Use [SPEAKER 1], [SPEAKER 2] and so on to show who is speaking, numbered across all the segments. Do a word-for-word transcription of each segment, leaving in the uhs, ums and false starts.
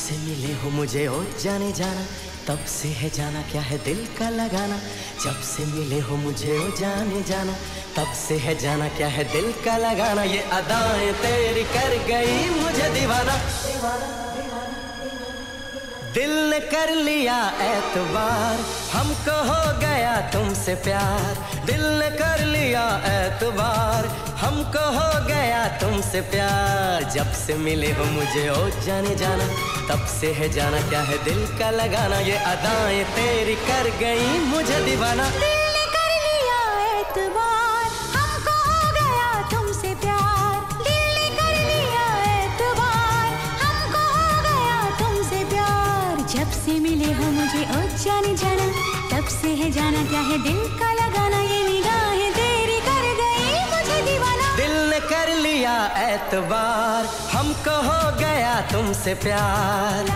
[SPEAKER 1] से मिले हो मुझे ओ जाने जाना, तब से है जाना क्या है दिल का लगाना। जब से मिले हो मुझे ओ जाने जाना, तब से है जाना क्या है दिल का लगाना। ये अदाएं तेरी कर गई मुझे दीवाना, दिल ने कर लिया एतबार, हमको हो गया तुमसे प्यार। दिल ने कर लिया एतबार, हमको हो गया तुमसे प्यार। जब से मिले हो मुझे ओ जाने जाना, तब से है जाना क्या है दिल का लगाना। ये अदाएं तेरी कर गई मुझे दीवाना,
[SPEAKER 2] दिल ने कर लिया एतबार, हमको हो गया तुमसे प्यार। दिल ने कर लिया एतबार, हमको हो गया तुमसे प्यार। जब से मिले हो मुझे ओ जाने जाना, तब से है जाना क्या है दिल का लगाना। ये निगाहें तेरी कर गई मुझे दीवाना,
[SPEAKER 1] दिल ने कर लिया एतबार, हमको हो गया तुमसे प्यार।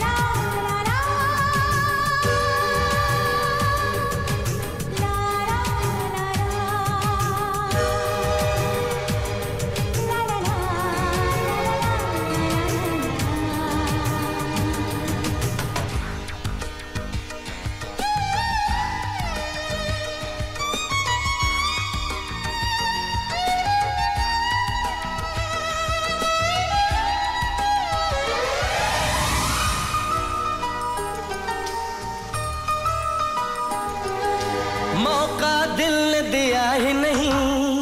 [SPEAKER 1] मौका दिल ने दिया ही नहीं,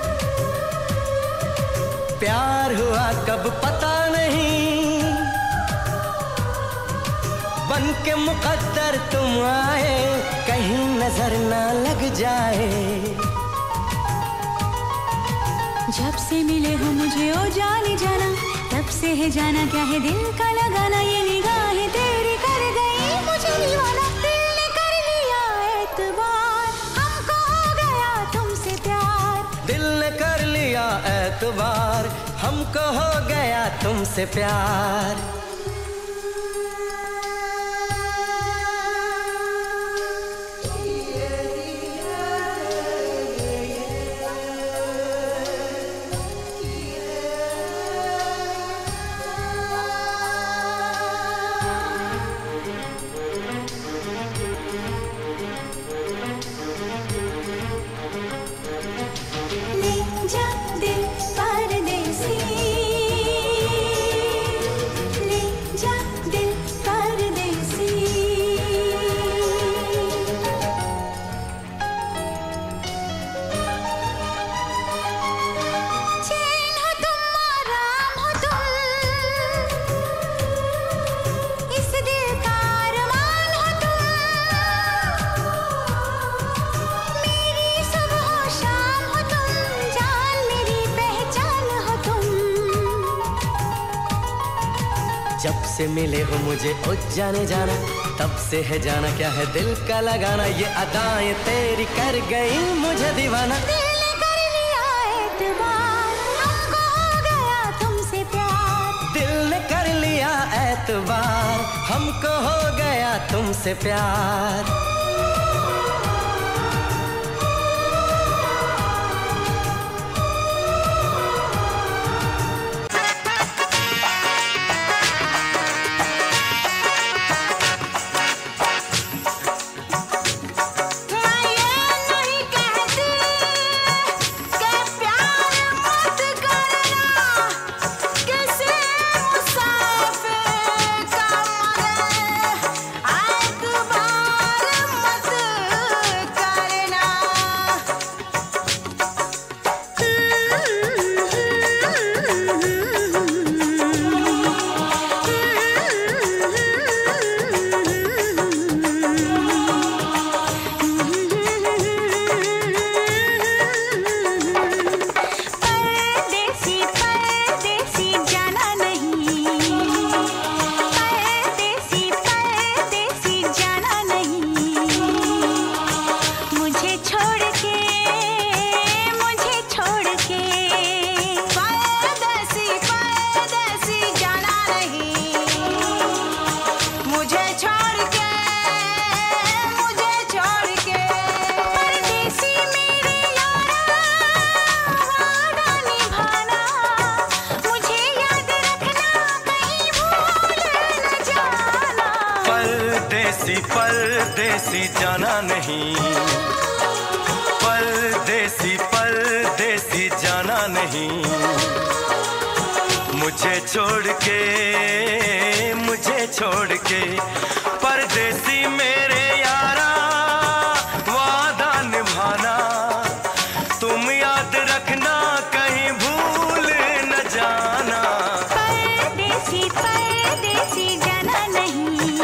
[SPEAKER 1] प्यार हुआ कब पता नहीं। बन के मुकद्दर तुम आए, कहीं नजर ना लग जाए।
[SPEAKER 2] जब से मिले हो मुझे ओ जाने जाना, तब से है जाना क्या है दिल का लगाना। ये निगाहें तेरी कर गई मुझे दीवाना, दिल ने कर लिया एतबार, हमको हो गया तुमसे प्यार।
[SPEAKER 1] दिल ने कर लिया एतबार, हमको हो गया तुमसे प्यार। जब से मिले हो मुझे ओ जाने जाना, तब से है जाना क्या है दिल का लगाना। ये अदाएं तेरी कर गई मुझे दीवाना,
[SPEAKER 2] दिल ने कर लिया एतबार, हमको हो गया तुमसे प्यार।
[SPEAKER 1] दिल ने कर लिया एतबार, हमको हो गया तुमसे प्यार।
[SPEAKER 2] मुसाफिर का मगर एतबार
[SPEAKER 1] छोड़ के, मुझे छोड़ के। परदेसी मेरे यारा वादा निभाना, तुम याद रखना कहीं भूल न जाना।
[SPEAKER 2] परदेसी परदेसी जाना नहीं,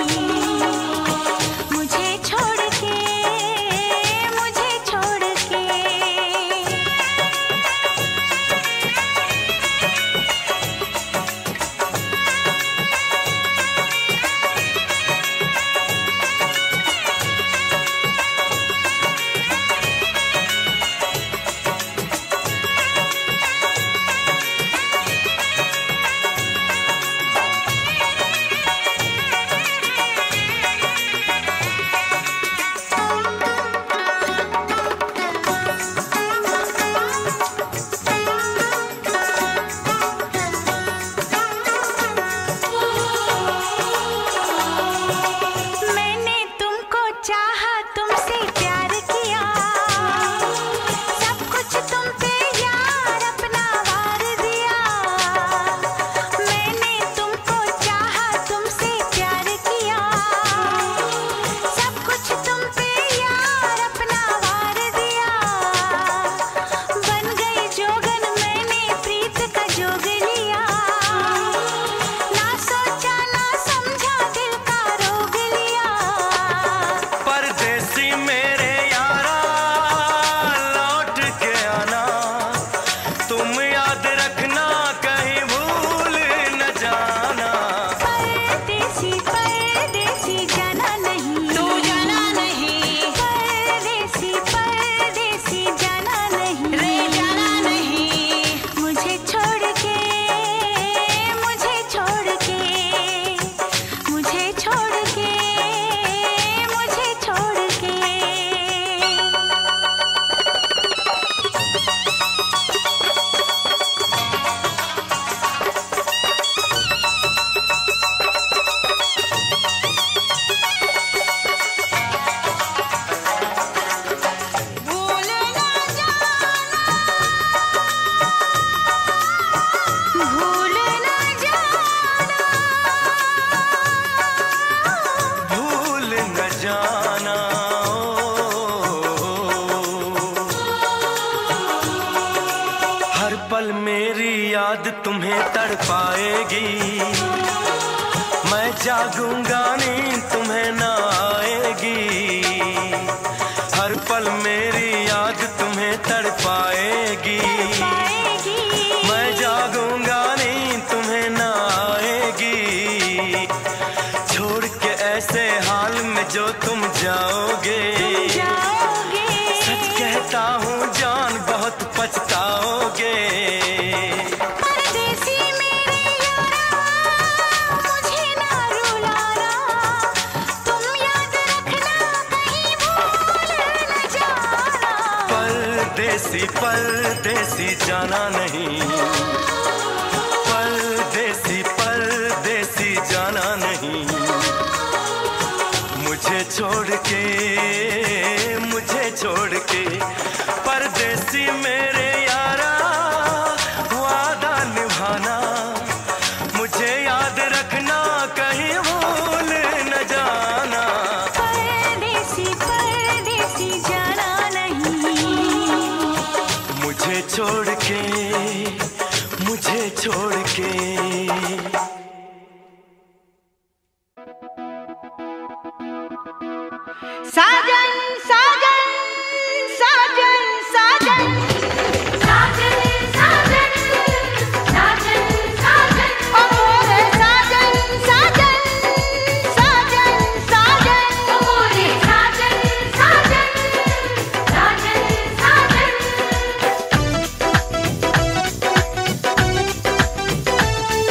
[SPEAKER 2] मुझे छोड़ के, मुझे छोड़ के।
[SPEAKER 1] पल मेरी याद तुम्हें तड़पाएगी, मैं जागूंगा नींद तुम्हें न आएगी। हर पल मेरी याद तुम्हें तड़पाएगी, मैं जागूंगा नींद तुम्हें न आएगी। छोड़ के ऐसे हाल में जो तुम जाओगे, सच कहता हूँ जान बहुत पछताओगे।
[SPEAKER 2] परदेसी मेरे यारा मुझे ना रुलाना, तुम याद रखना कहीं भूल न जाना।
[SPEAKER 1] परदेसी परदेसी जाना नहीं, परदेसी परदेसी जाना नहीं। मुझे छोड़ के, मुझे छोड़ के। परदेसी मेरे यारा वादा निभाना, मुझे याद रखना कहीं भूल न जाना।
[SPEAKER 2] परदेसी परदेसी जाना नहीं,
[SPEAKER 1] मुझे छोड़ के, मुझे छोड़ के।
[SPEAKER 2] साजन साजन साजन साजन साजन साजन साजन साजन ओ मोरे साजन साजन साजन साजन ओ मोरे साजन साजन साजन साजन।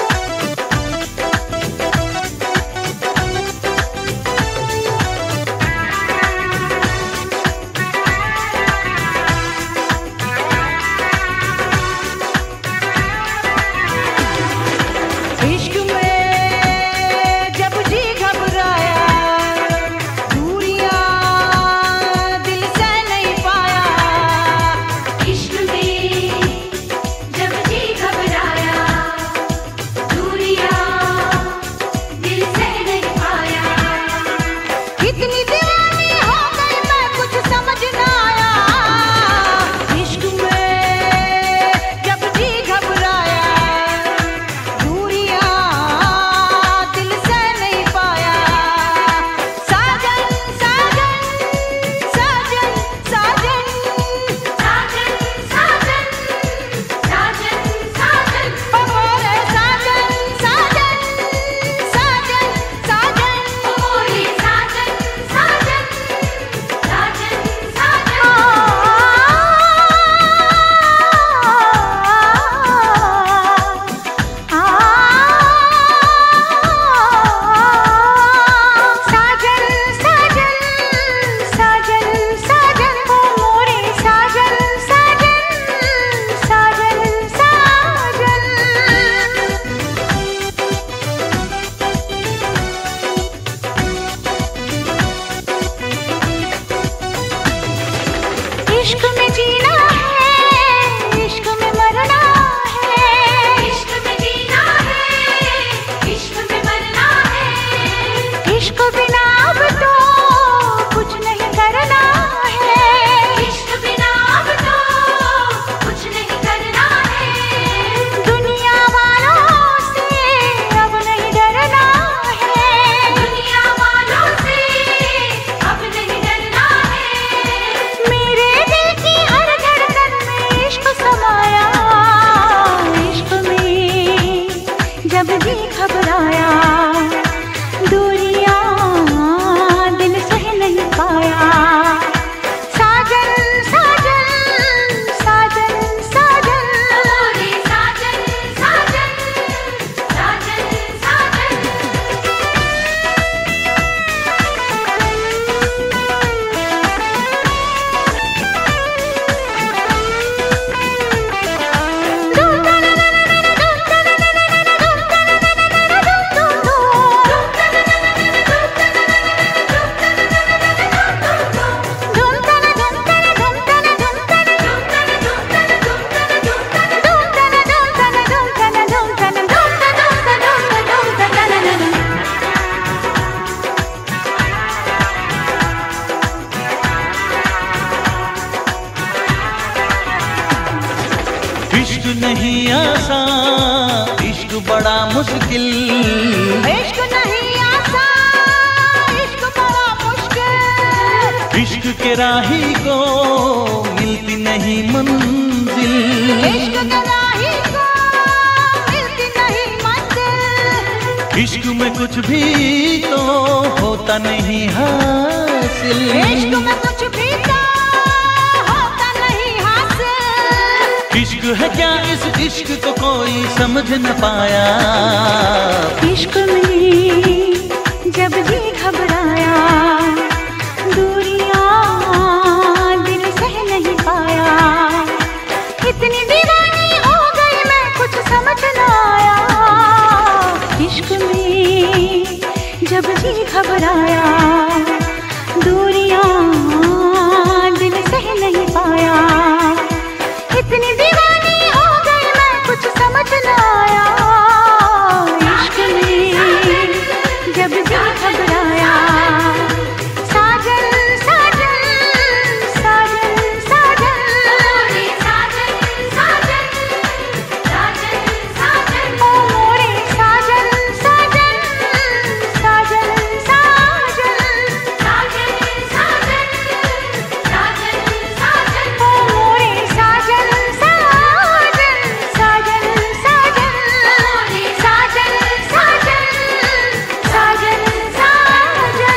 [SPEAKER 3] इश्क नहीं आसान, इश्क बड़ा मुश्किल।
[SPEAKER 2] इश्क नहीं आसान, इश्क बड़ा मुश्किल।
[SPEAKER 3] इश्क के राही को मिलती नहीं मंजिल।
[SPEAKER 2] इश्क के राही को मिलती नहीं मंजिल।
[SPEAKER 3] इश्क में कुछ भी तो होता नहीं हासिल।
[SPEAKER 2] इश्क में कुछ भी तो होता नहीं हासिल।
[SPEAKER 3] इश्क है क्या इस इश्क को कोई समझ न पाया।
[SPEAKER 2] इश्क में जब जी घबराया, दूरियां दिल सह नहीं पाया। इतनी दीवानी हो गई मैं कुछ समझ न आया। इश्क में जब जी घबराया, दूरियां दिल सह नहीं पाया। इतनी दीवानी हो गई मैं कुछ समझ न आया। इश्क में जब जी घबराया, साजन साजन साजन साजन साजन साजन साजन साजन ओ मोरे साजन साजन साजन साजन साजन साजन साजन साजन ओ मोरे साजन साजन साजन साजन साजन साजन साजन साजन।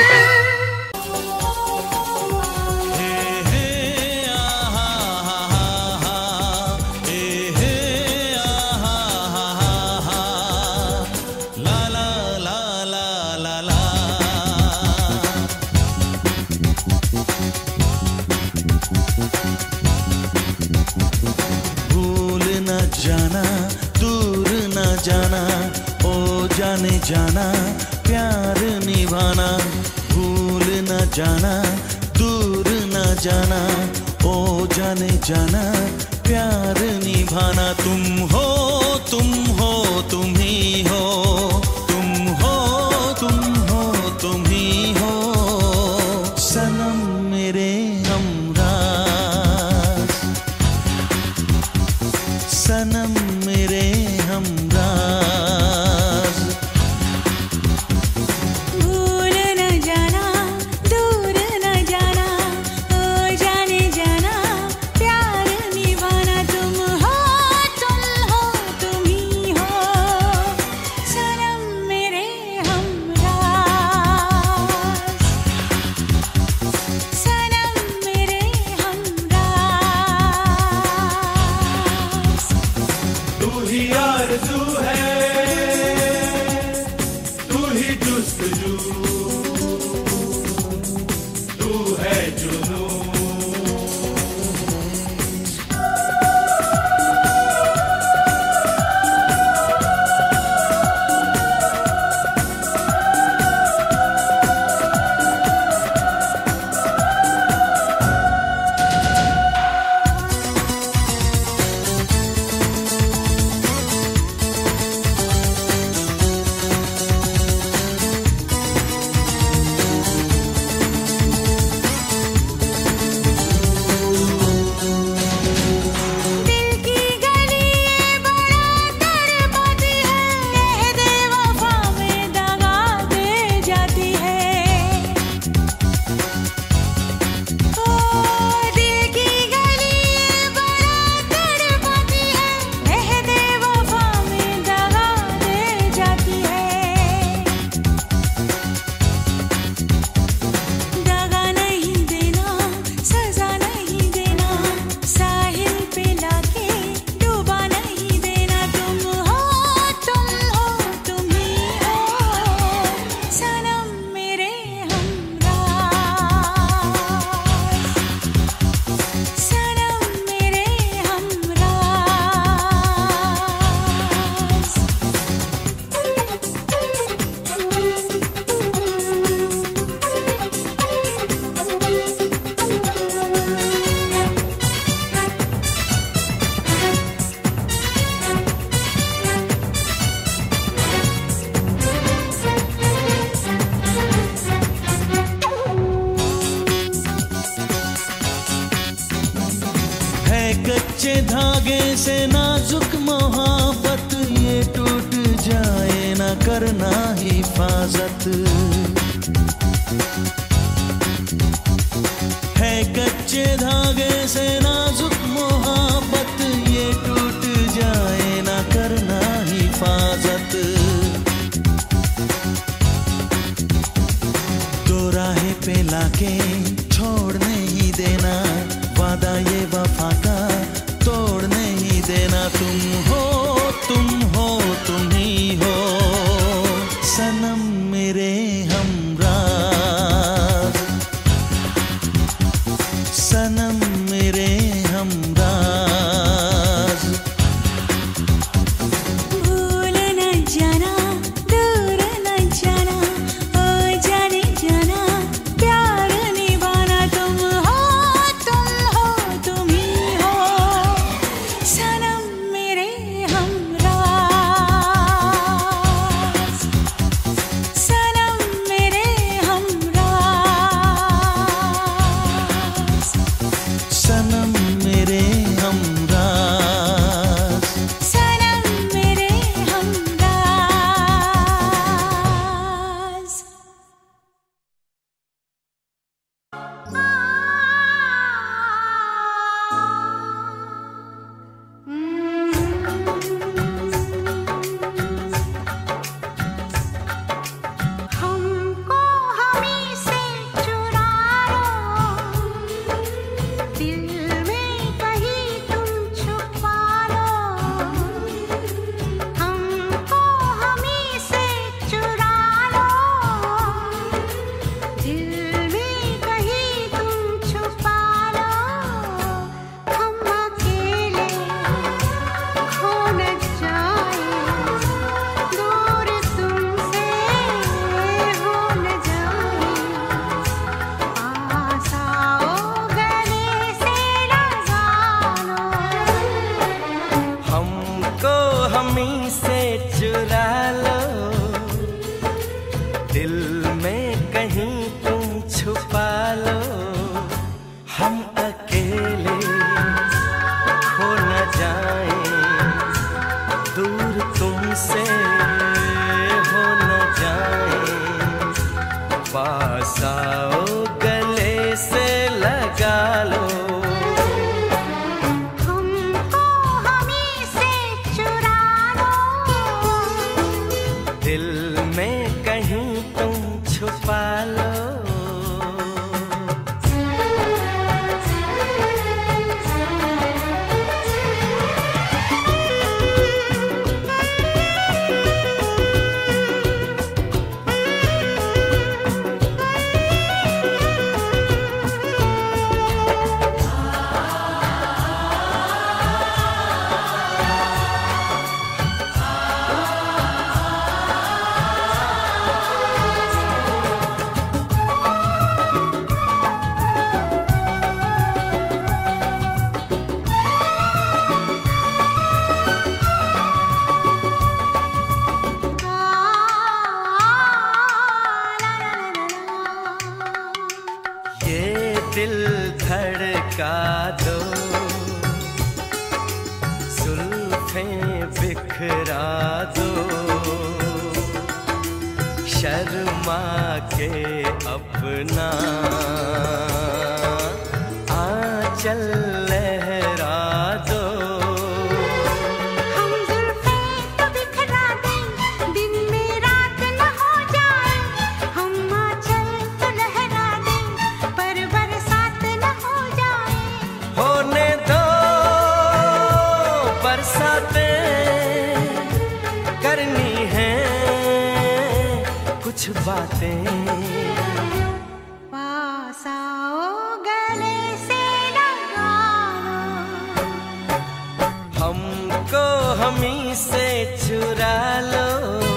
[SPEAKER 3] भूल न जाना, दूर न जाना, ओ जाने जाना, प्यार निभाना। भूल न जाना, दूर न जाना, ओ जाने जाना, प्यार निभाना। तुम हो तुम हो तुम ही हो, तुम हो तुम हो तुम ही हो, सनम मेरे हमराज, सनम मेरे हमराज।
[SPEAKER 2] भूल न जाना, दूर न जाना, ओ जाने जाना, प्यार निभाना। तुम हो तुम हो तुम ही हो, सनम मेरे हमराज, सनम मेरे हमराज।
[SPEAKER 4] तू ही आरज़ू है, तू ही जुस्तजू, तू है जुनून।
[SPEAKER 3] कच्चे धागे से नाजुक मोहब्बत, ये टूट जाए ना करना हिफाजत। है कच्चे धागे से नाजुक मोहब्बत, ये टूट जाए ना करना हिफाजत। दो राहें पे लाके छोड़ नहीं देना, वादा ये वफा का तोड़ नहीं देना। तुम हो तुम हो तुम ही हो सनम मेरे हमराज, सनम मेरे हमराज।
[SPEAKER 2] भूल न जाना दूर न जाना, ओ जाने जाना प्यार निभाना। तुम हो तुम हो तुम ही हो सनम मेरे हमराज, सनम मेरे हमराज,
[SPEAKER 3] सनम मेरे हमराज।
[SPEAKER 2] सनम मेरे हमराज। हमको हमी से चुरा लो, दिल में कहीं तुम छुपा लो। हमको हमी से चुरा लो, दिल में कहीं तुम छुपा लो। हम अकेले खो न जाए, दूर तुमसे हो न जाए। पास आओ गले से लगा लो।
[SPEAKER 1] हमको हमी से चुरा लो, दिल में कहीं तुम छुपा लो। हम अकेले खो न जाए, दूर तुमसे हो न जाए। पास आओ गले से लगा लो।
[SPEAKER 2] हमको हमी से चुरा लो,
[SPEAKER 1] दिल में कहीं तुम छुपा लो। ये दिल धड़का दो, जुल्फें बिखरा दो। शर्मा के अपना आंचल लहरा दो।
[SPEAKER 2] हम जुल्फें तो बिखरा दें, दिन में रात न हो जाए। हम आंचल तो लहरा दें, पर बरसात न हो जाए।
[SPEAKER 1] होने दो बरसातें, करनी है कुछ बातें।
[SPEAKER 2] पास आओ गले से लगा लो।
[SPEAKER 1] हमको हमी से चुरा लो,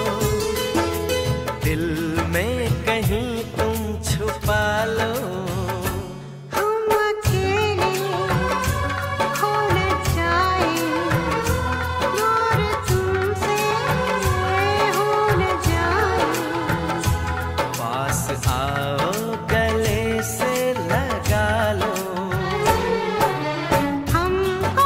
[SPEAKER 1] दिल में कहीं तुम छुपा लो।
[SPEAKER 2] हम अकेले खो न जाए, दूर तुमसे हो न जाए।
[SPEAKER 1] पास आओ गले से लगा लो।
[SPEAKER 2] हमको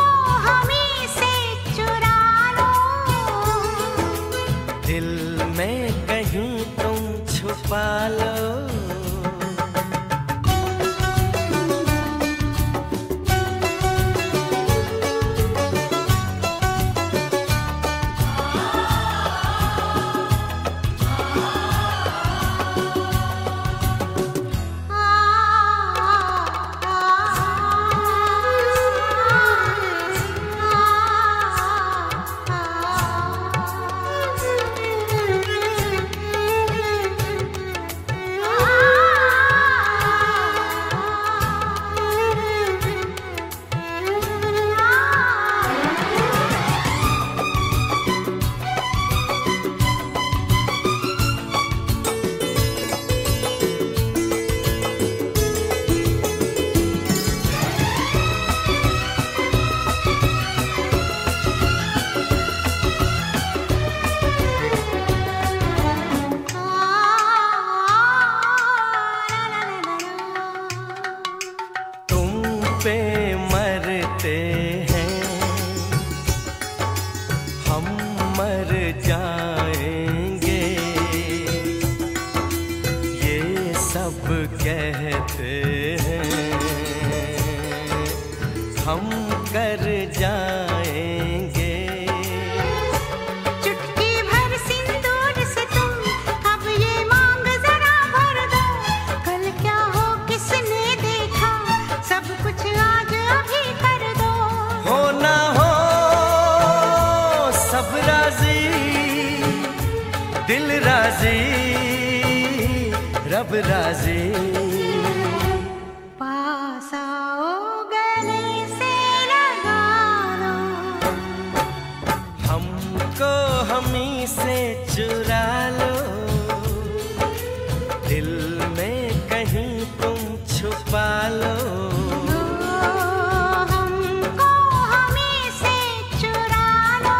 [SPEAKER 1] सब राजी।
[SPEAKER 2] पास आओ गले से लगा लो,
[SPEAKER 1] हमको हमी से चुरा लो, दिल में कहीं तुम छुपा लो।
[SPEAKER 2] हमको हमी से चुरा लो,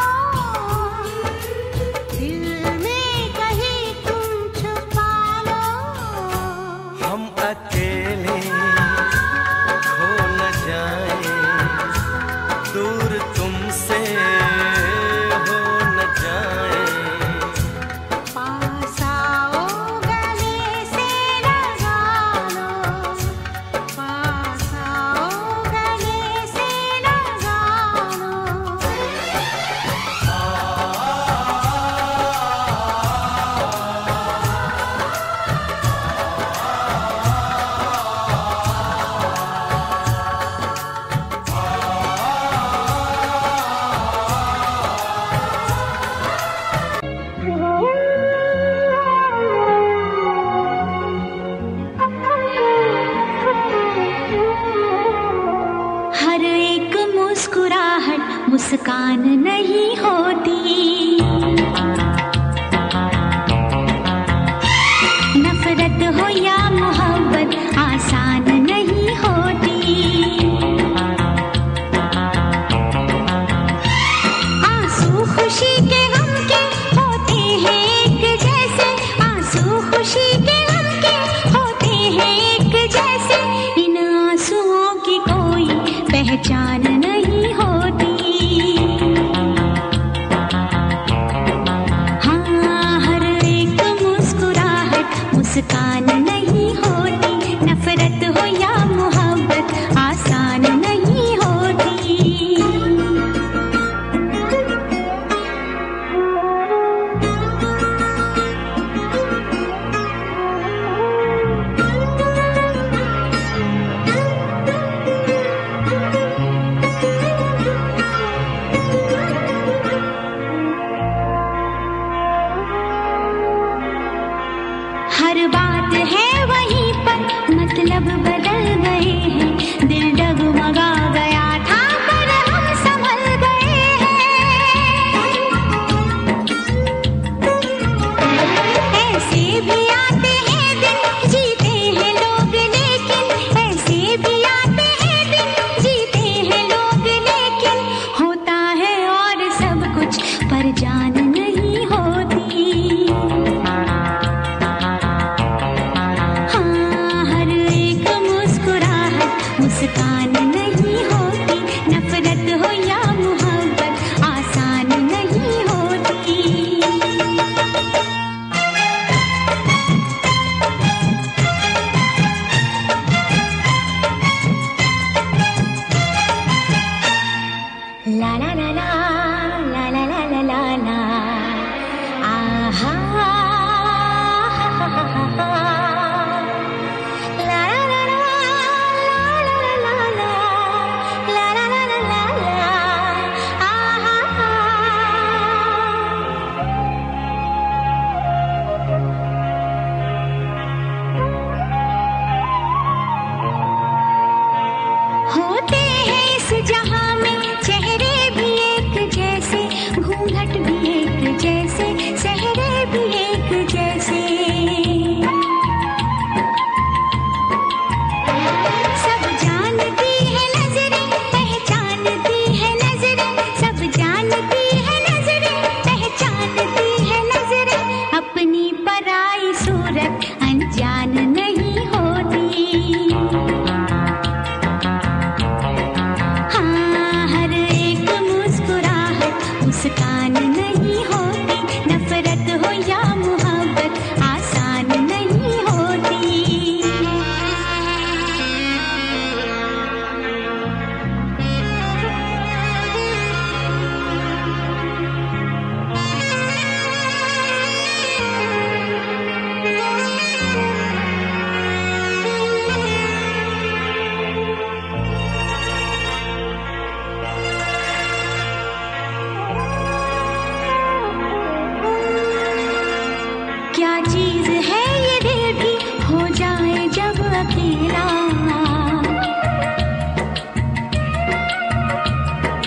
[SPEAKER 2] दिल में कहीं तुम छुपा लो।
[SPEAKER 1] हम अकेले खो न जाए, दूर तुमसे हो न जाए।
[SPEAKER 2] पास आओ गले से लगा लो, पास आओ गले से लगा लो। हर एक मुस्कुराहट मुस्कान नहीं होती, नफरत हो या मोहब्बत आसान नहीं होती। आंसू खुशी के गम के होते हैं एक जैसे, आंसू खुशी के गम के होते हैं एक जैसे। इन आंसुओं की कोई पहचान नहीं होती। हाँ, हर एक मुस्कुराहट मुस्कान नहीं होती, नफरत हो या मोहब्बत आसान नहीं होती। हर बात है वहीं पर, मतलब बदल गए हैं। दिल डगमगा गया था पर हम संभल गए हैं। ऐसे भी आते हैं दिन, जीते हैं लोग लेकिन, ऐसे भी आते हैं दिन, जीते हैं लोग लेकिन। होता है और सब कुछ पर जान नहीं होती। हाँ, हर एक मुस्कुराहट मुस्कान नहीं होती, नफरत हो या मोहब्बत आसान नहीं होती। ला ला ला ला ला ला ला ला ला ला, आहा, ला ला ला ला ला ला ला ला, ला ला ला ला ला ला, आहा। होते हैं इस जहां में चेहरे भी एक जैसे, घूंघट भी एक जैसे, चेहरे भी एक जैसे। सब जानती है नजरें, पहचानती है नजरें, सब जानती है नजरें, पहचानती है नजरें। अपनी पराई सूरत अनजान नहीं होती। हाँ, हर एक मुस्कुराहट मुस्कान नहीं होती, नफरत हो या मोहब्बत आसान नहीं होती।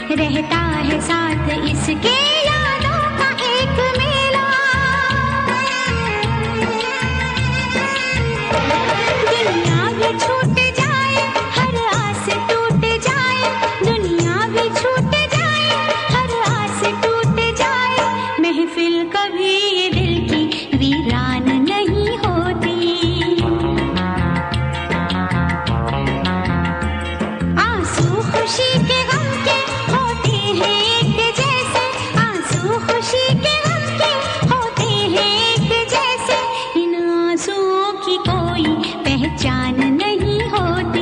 [SPEAKER 2] रहता है साथ इसके यादों का एक मेला। दुनिया भी छूट जाए, हर आस टूट जाए, दुनिया भी छूट जाए, हर आस टूट जाए, महफिल कभी ये दिल की वीरान नहीं होती। आंसू खुशी के गम के होते हैं एक जैसे, आंसू खुशी के गम के होते हैं एक जैसे, इन आंसुओं की कोई पहचान नहीं होती।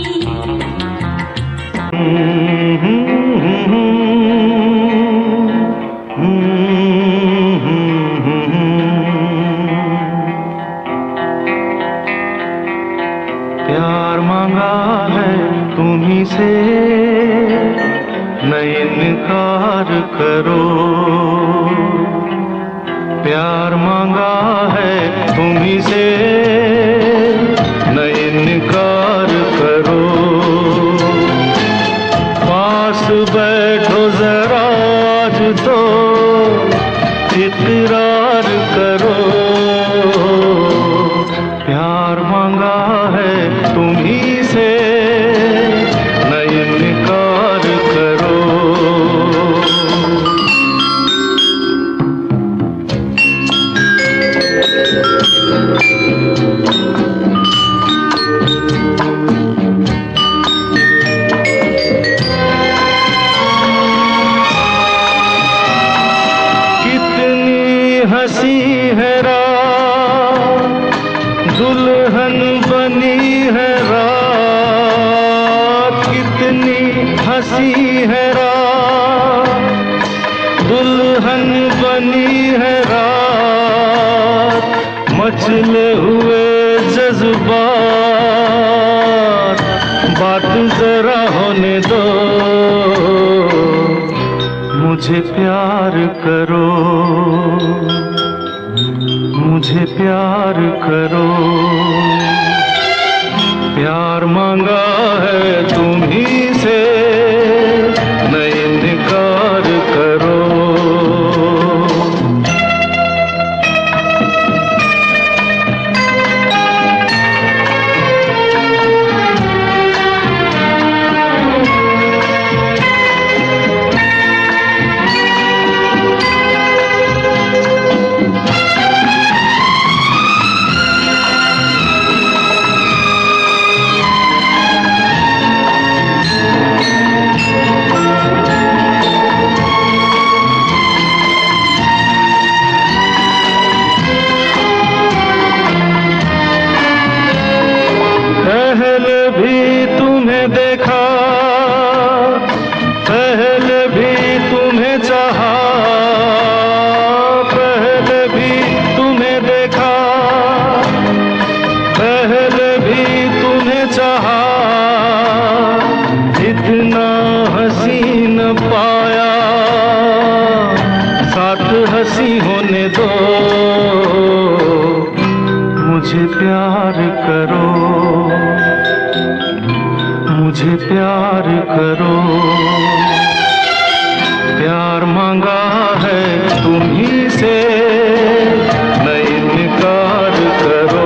[SPEAKER 3] प्यार मांगा है तुम्हीं से, न इनकार करो। प्यार मांगा है तुम्हीं से, न इनकार करो। पास बैठो जरा आज तो इकरार करो। प्यार मांगा है तुम्हीं से, न इनकार करो। कितनी हंसी है रात, दुल्हन बनी है रात। कितनी हंसी है रात, दुल्हन बनी है रात। मचले हुए जज्बात, बात जरा होने दो। मुझे प्यार करो, मुझे प्यार करो। प्यार मांगा है तुम्हीं से, न इनकार करो। पहले भी तुम्हें देखा, पहले भी तुम्हें चाहा। पहले भी तुम्हें देखा, पहले भी तुम्हें चाहा। इतना हसीन पाया, साथ हंसी होने दो। मुझे प्यार करो, मुझे प्यार करो। प्यार मांगा है तुम्हीं से, न इनकार करो।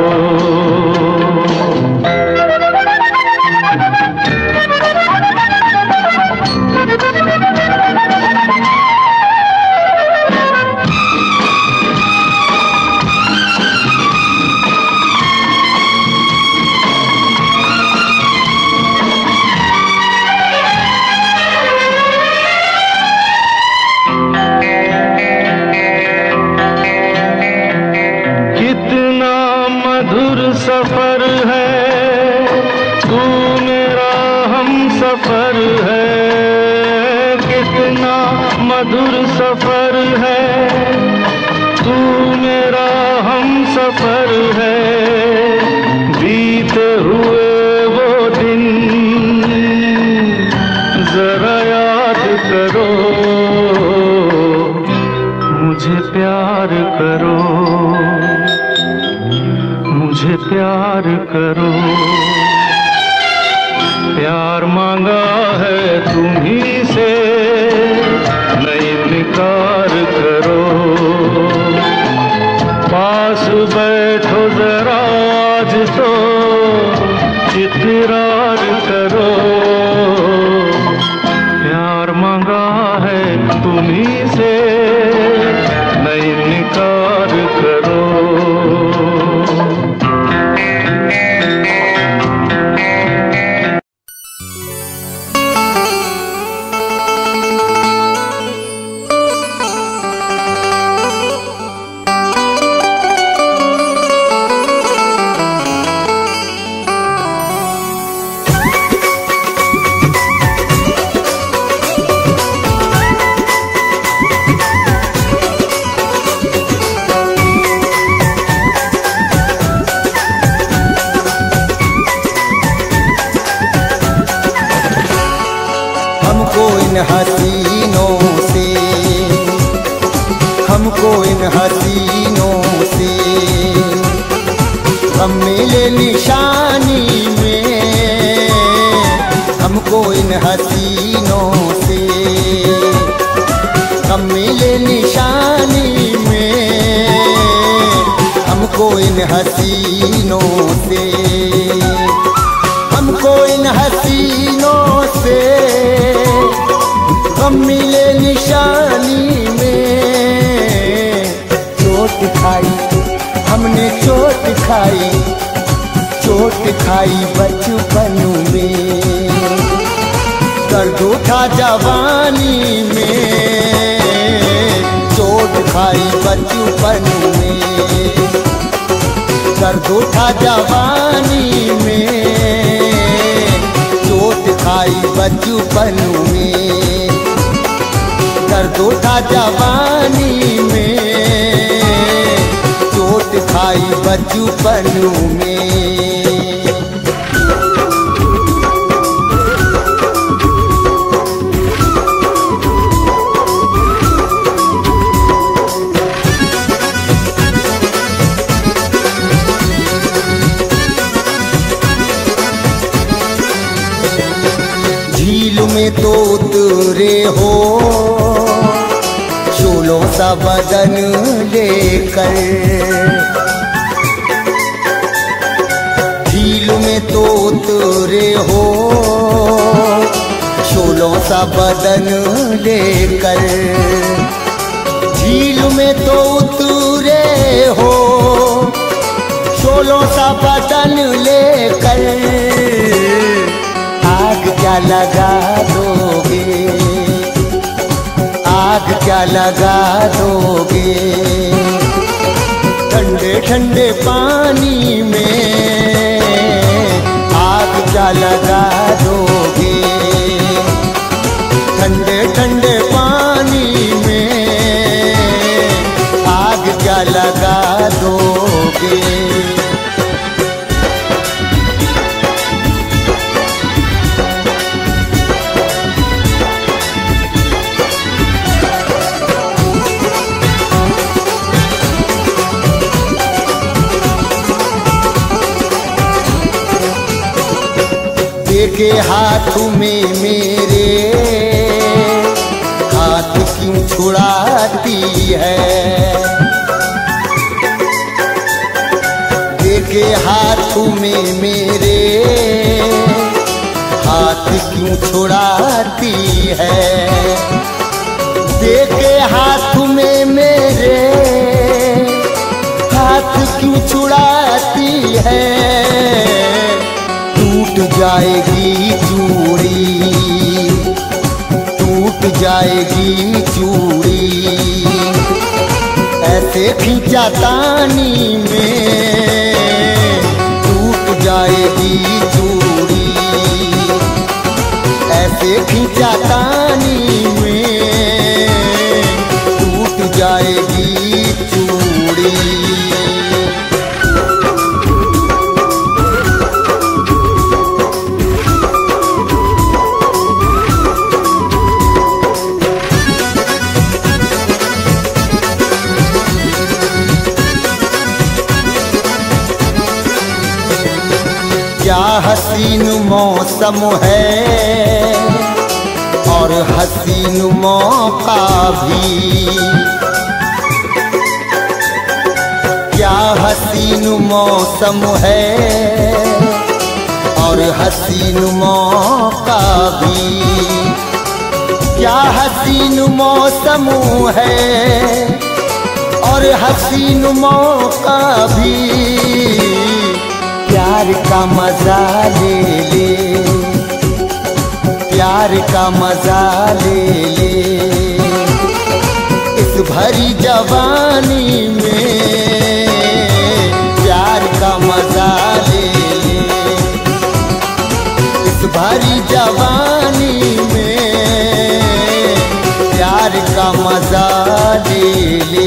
[SPEAKER 3] सफर है तू मेरा हम सफर है। कितना मधुर सफर है तू मेरा हम सफर है। बीते हुए वो दिन जरा याद करो, मुझे प्यार करो, मुझे प्यार करो। प्यार मांगा है तुम्हीं से,
[SPEAKER 5] है तुम्हीं से, न इनकार करो।
[SPEAKER 6] हमको इन हसीनों से, हमको इन हसीनों से हम मिले निशानी में, हमको इन हसीनों से हम मिले निशानी में, हमको इन हसीनों से, हमको इन हसीनों से हम मिले निशानी में। चोट खाई हमने, चोट खाई, चोट खाई बचपन में, दर्द उठा जवानी में, चोट खाई बचपन में, दर्द उठा जवानी में, चोट खाई बचपन में, दर्द उठा जवानी में, चोट खाई बचपन में। झील में तो उतरे हो शोलों सा बदन लेकर, झील में तो उतरे हो शोलों सा बदन लेकर, झील में तो उतरे हो शोलों सा बदन लेकर, आग क्या लगा दोगे, आग क्या लगा दोगे, ठंडे ठंडे पानी में आग क्या लगा दोगे, ठंडे ठंडे पानी में आग क्या लगा दोगे। के हाथ में मेरे हाथ क्यों छुड़ाती है, देखे हाथ में मेरे हाथ क्यों छुड़ाती है, देखे हाथ में मेरे हाथ क्यों छुड़ाती है, टूट जाएगी चूड़ी, टूट जाएगी चूड़ी, ऐसे खींचा तानी में टूट जाएगी चूड़ी, ऐसे खींचा तानी में टूट जाएगी चूड़ी। क्या हसीन मौसम है और हसीन मौका भी, क्या हसीन मौसम है और हसीन मौका भी, क्या हसीन मौसम है और हसीन मौका भी, प्यार का मजा ले ले, प्यार का मजा ले ले। इस भरी जवानी में प्यार का मजा ले ले, इस भरी जवानी में प्यार का मजा ले ले।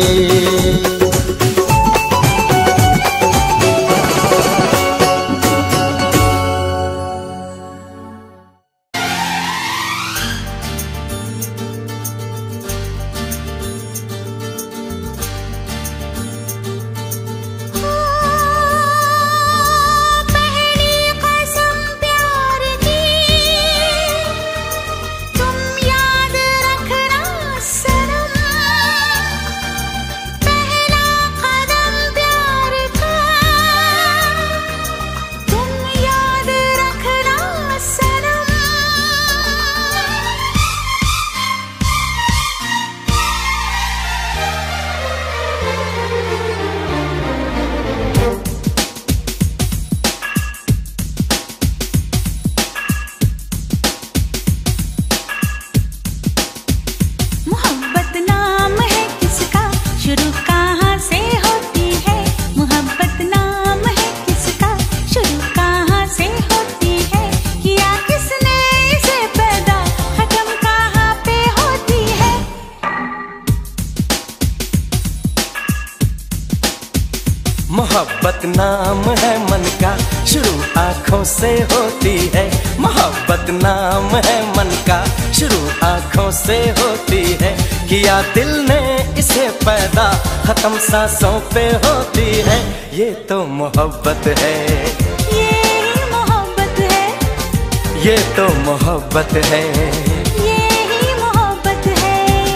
[SPEAKER 1] मोहब्बत नाम है मन का, शुरू आँखों से होती है। मोहब्बत नाम है मन का, शुरू आँखों से होती है। किया दिल ने इसे पैदा, खत्म सांसों पे होती है। ये तो मोहब्बत है,
[SPEAKER 2] ये मोहब्बत है,
[SPEAKER 1] ये तो मोहब्बत है।
[SPEAKER 2] यही मोहब्बत है।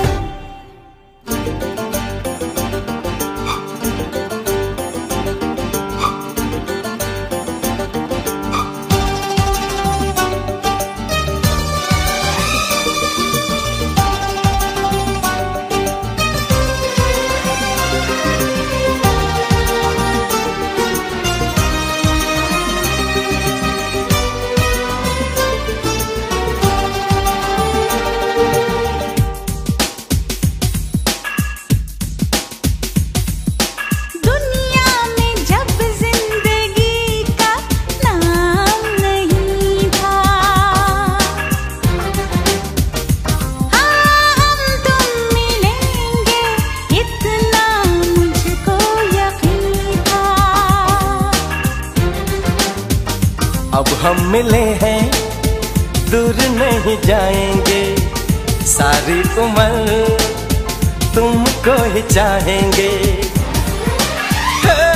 [SPEAKER 1] अब हम मिले हैं, दूर नहीं जाएंगे। सारी उम्र तुमको ही चाहेंगे। हे,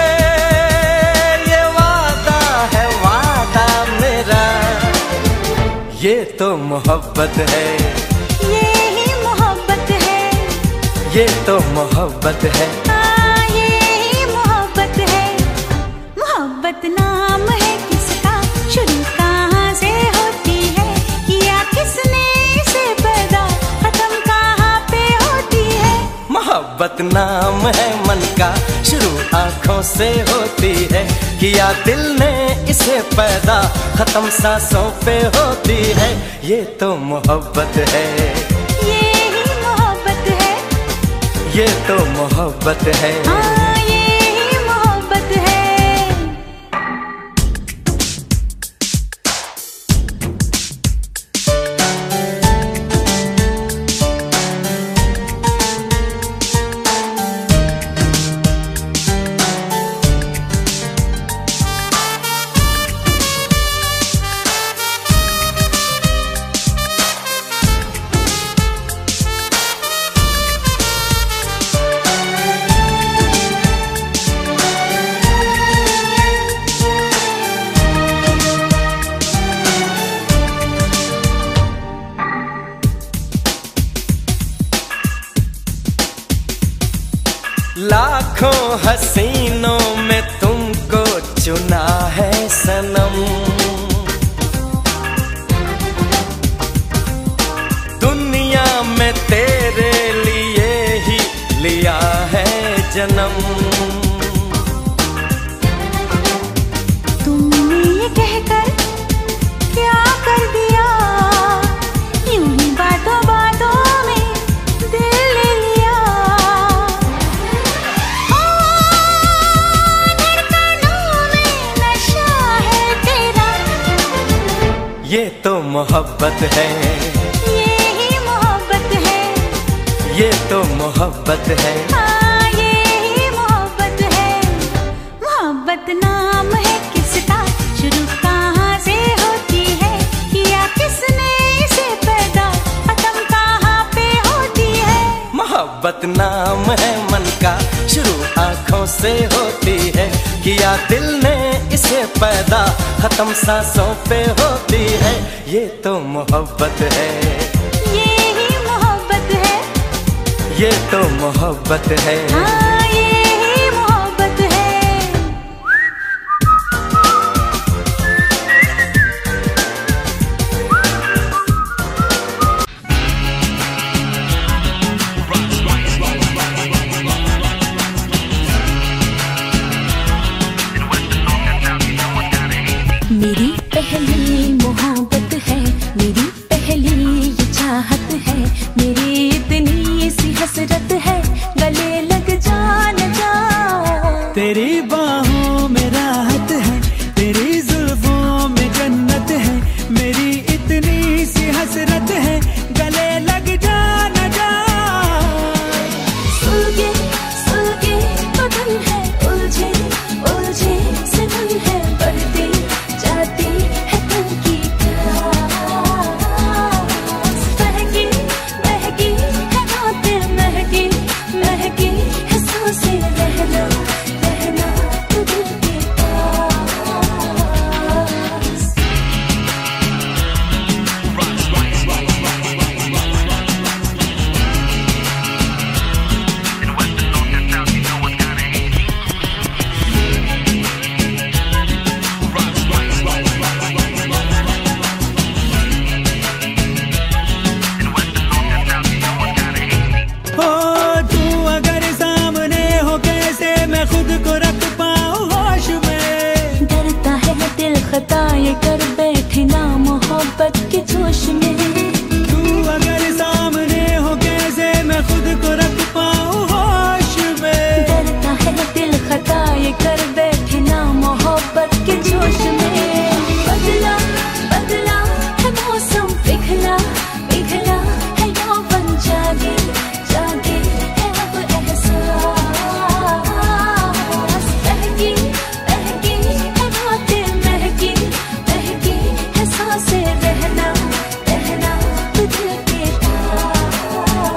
[SPEAKER 1] ये वादा है वादा मेरा, ये तो मोहब्बत है,
[SPEAKER 2] यही मोहब्बत है,
[SPEAKER 1] ये तो मोहब्बत है।
[SPEAKER 2] हाँ, यही मोहब्बत है। मोहब्बत नाम है किसका, शुरू कहाँ से होती है, किया किसने इसे पैदा, खत्म कहाँ पे होती है।
[SPEAKER 1] मोहब्बत नाम है मन का, शुरू आँखों से होती है। किया दिल ने इसे पैदा, खत्म सांसों पे होती है। ये तो मोहब्बत है,
[SPEAKER 2] यही मोहब्बत है,
[SPEAKER 1] ये तो मोहब्बत है।
[SPEAKER 2] हाँ, यही मोहब्बत है।
[SPEAKER 1] लाखों हसीनों में तुमको चुना है सनम। दुनिया जन्म।
[SPEAKER 2] तुमने ये कहकर क्या कर दिया, यूं ही बातों बातों में दिल ले लिया। ओ धड़कनों में नशा है तेरा,
[SPEAKER 1] ये तो मोहब्बत है,
[SPEAKER 2] ये ही मोहब्बत है,
[SPEAKER 1] ये तो मोहब्बत है।
[SPEAKER 2] हाँ ये ही मोहब्बत है। मोहब्बत नाम है किसका, शुरू कहाँ से होती है, किया किसने इसे पैदा, खत्म कहाँ पे होती है।
[SPEAKER 1] मोहब्बत नाम है मन का, शुरू आँखों से होती है, किया दिल ने इसे पैदा, खत्म सांसों पे होती है। ये तो मोहब्बत है,
[SPEAKER 2] ये ही मोहब्बत है,
[SPEAKER 1] ये तो मोहब्बत है।
[SPEAKER 2] हाँ ये ही मोहब्बत है। मेरी पहली मोहब्बत है, मेरी पहली ये चाहत है, मेरी इतनी सी हसरत है, गले लग जा न जा।
[SPEAKER 3] तेरी बाहों में राहत है, तेरी जुल्फों में जन्नत है, मेरी इतनी सी हसरत है, गले लग जा न जा।
[SPEAKER 2] सुलगे सुलगे बदन है, उलझे उलझे सनम है, बढ़ते जाती है दिल की प्यास। महकी महकी है रातें, महकी महकी है सांसें, रहना रहना तू दिल के पास।
[SPEAKER 3] हो तू अगर सामने हो, कैसे मैं खुद को रख पाऊं होश में।
[SPEAKER 2] डरता है दिल खता ये कर बैठे ना मोहब्बत के जोश में।
[SPEAKER 3] तू अगर सामने हो, कैसे मैं खुद को रख पाऊं होश में।
[SPEAKER 2] डरता है दिल खता ये कर बैठे ना मोहब्बत के जोश में। बदला बदला है मौसम, पिघला पिघला है यौवन, जागे जागे है अब एहसास। महकी महकी है रातें, महकी महकी है सांसें, रहना रहना तू दिल के पास।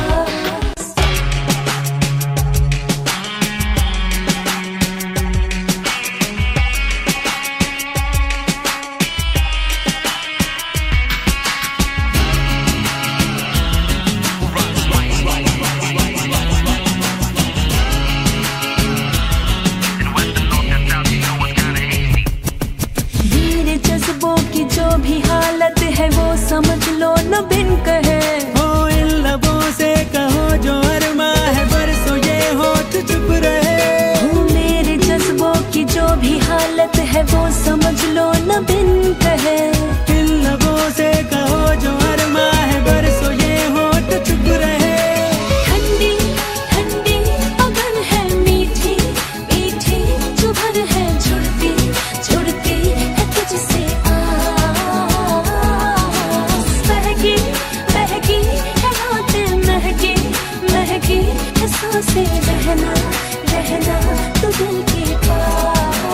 [SPEAKER 2] मेरे जज्बों की जो भी हालत है, वो समझ लो न बिन कहे।
[SPEAKER 3] हो इन लबों से कहो जो अरमा है, बरसों ये होठ चुप रहे।
[SPEAKER 2] हो मेरे जज्बों की जो भी हालत है, वो समझ लो न बिन कहे।
[SPEAKER 3] इन लबों से कहो जो अरमा है, बरसों ये होठ चुप रहे।
[SPEAKER 2] ठंडी ठंडी अगन है, मीठी मीठी चुभन है, जुड़ती जुड़ती है तुझसे आस। महकी महकी है रातें, महकी महकी है सांसें, रहना रहना तू दिल के पास।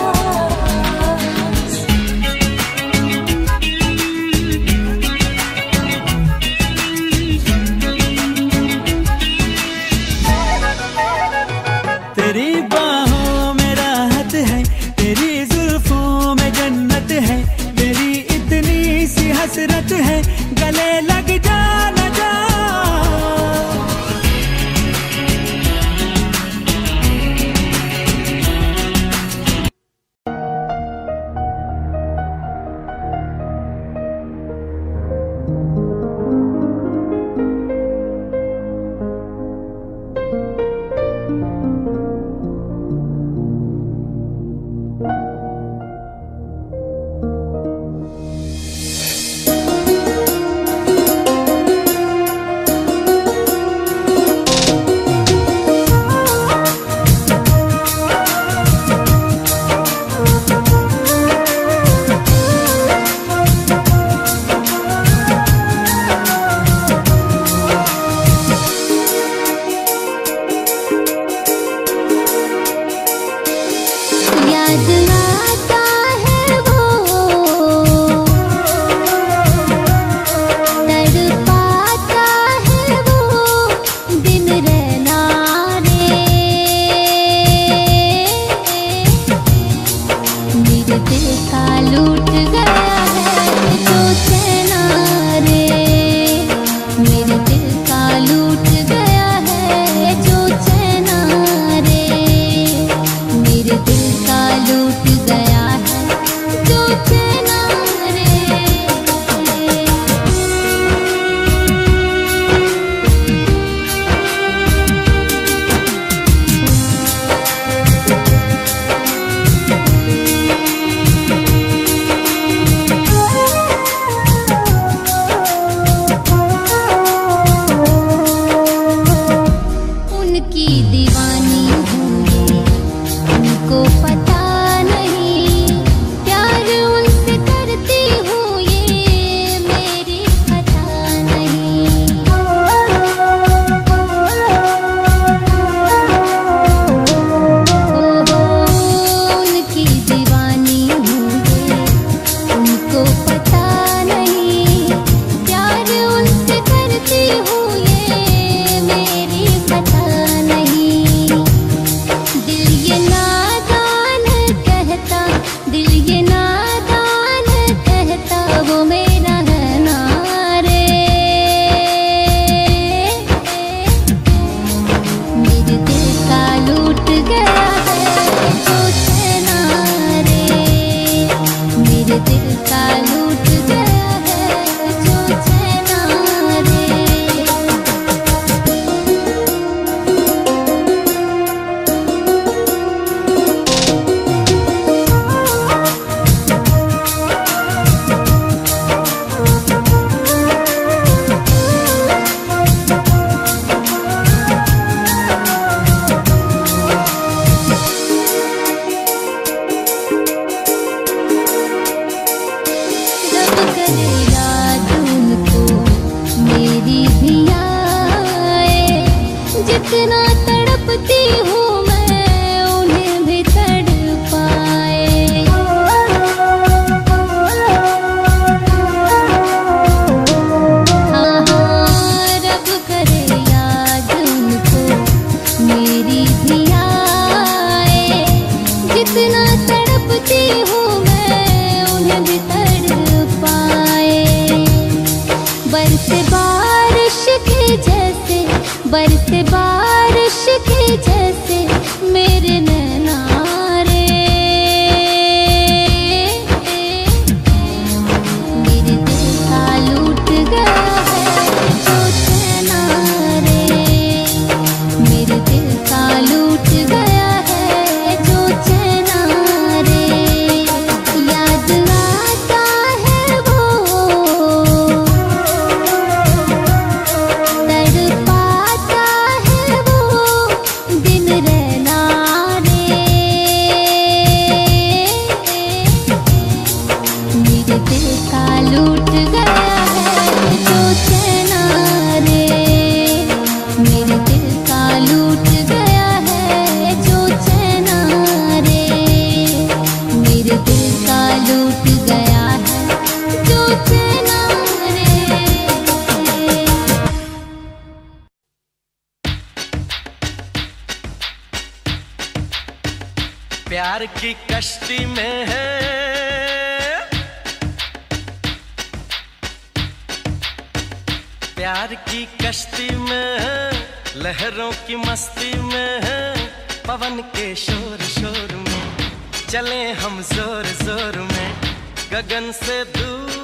[SPEAKER 3] तेरी बाहों में राहत है, तेरी जुल्फों में जन्नत है, मेरी इतनी सी हसरत है, गले लग जा न जा।
[SPEAKER 2] जितना तड़पती हूँ मैं उन्हें भी तड़पाए। हाँ हाँ रब करे याद उनको मेरी भी आए। जितना तड़पती हूँ मैं उन्हें भी तड़पाए। बरसे बारिश के जैसे बरसे बारिश के जैसे मेरे नैना रे। मेरे दिल का लूट गया है जो चैना रे। मेरे दिल का लूट गया है जो चैना रे। याद आता है वो तड़पाता है वो दिन रहना रे। मेरे दिल का लूट गया है जो चैना रे। मेरे दिल का लूट गया है जो चैना रे। मेरे दिल का लूट गया है जो चैना रे।
[SPEAKER 1] प्यार की कश्ती में है प्यार की कश्ती में है लहरों की मस्ती में है पवन के शोर शोर में चले हम जोर जोर में गगन से दूर।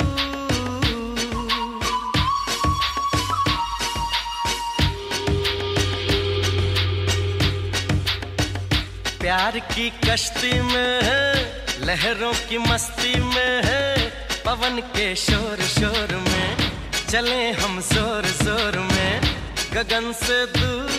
[SPEAKER 1] प्यार की कश्ती में है लहरों की मस्ती में है पवन के शोर शोर में चले हम जोर जोर में गगन से दूर।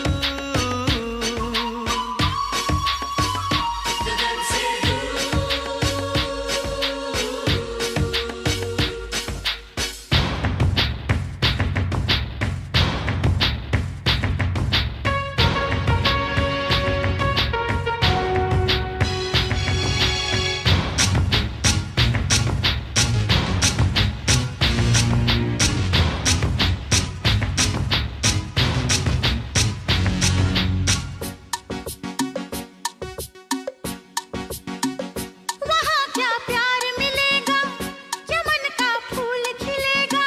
[SPEAKER 2] वहाँ क्या प्यार मिलेगा चमन का फूल खिलेगा।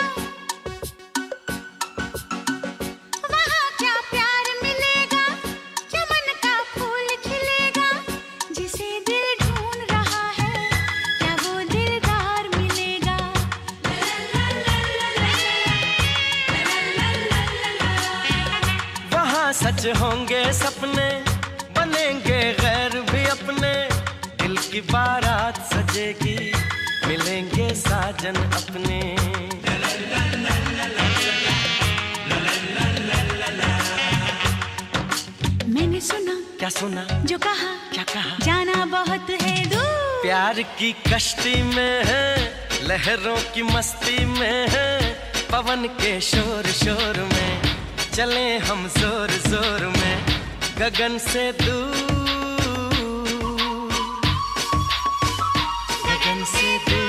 [SPEAKER 2] वहाँ क्या प्यार मिलेगा चमन का फूल खिलेगा। जिसे दिल ढूंढ रहा है क्या वो दिलदार मिलेगा।
[SPEAKER 1] वहाँ सच होंगे सपने बनेंगे गैर भी अपने दिल की बारात सजेगी मिलेंगे साजन अपने।
[SPEAKER 2] मैंने सुना
[SPEAKER 1] क्या सुना
[SPEAKER 2] जो कहा
[SPEAKER 1] क्या कहा
[SPEAKER 2] जाना बहुत है दूर।
[SPEAKER 1] प्यार की कश्ती में है लहरों की मस्ती में है पवन के शोर शोर में चले हम जोर जोर में गगन से दूर। गगन से दूर।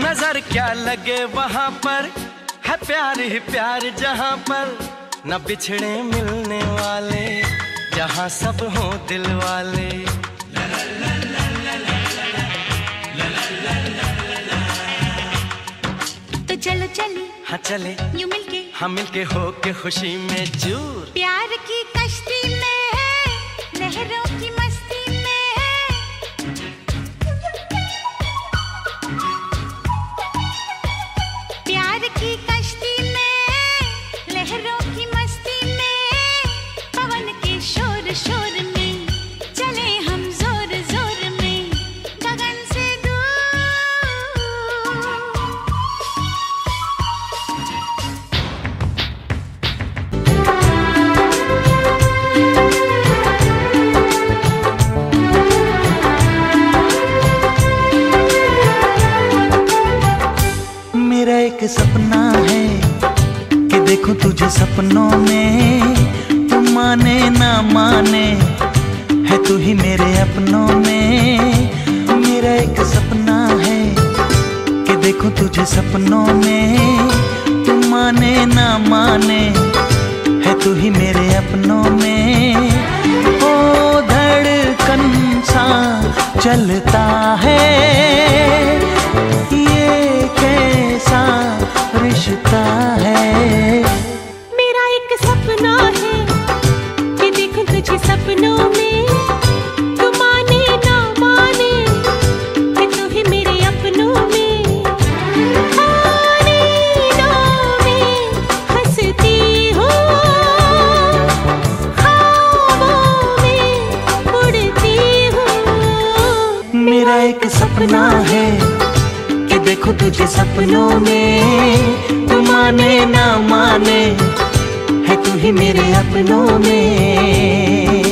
[SPEAKER 1] नजर क्या लगे वहां पर, है प्यार ही प्यार जहां पर। न बिछड़े मिलने वाले, जहां सब हों दिल वाले।
[SPEAKER 2] तो चलो चले,
[SPEAKER 1] हाँ चले
[SPEAKER 2] यूं मिलके,
[SPEAKER 1] हम मिलके हो के खुशी में चूर।
[SPEAKER 2] प्यार की कश्ती में है, लहरों की मस्ती में है। प्यार की कश्ती में, लहरों की मस्ती में, पवन के शोर शोर में चले हम जोर जोर में, गगन से दूर।
[SPEAKER 3] मेरा एक सपना है कि देखूं तुझे सपनों में, तू माने ना माने है तू ही मेरे अपनों में। मेरा एक सपना है कि देखूं तुझे सपनों में, तू माने ना माने है तू ही मेरे अपनों में। ओ धड़कन सा चलता है, ये कैसा रिश्ता है।
[SPEAKER 2] मेरा एक सपना है कि देखूं तुझे सपनों में, तू माने ना माने कि तू ही मेरे अपनों में। नींदों में हंसती हूँ, ख्वाबों में उड़ती हूँ।
[SPEAKER 3] मेरा एक सपना है कि देखो तुझे सपनों में, तू माने ना माने है तू ही मेरे अपनों में।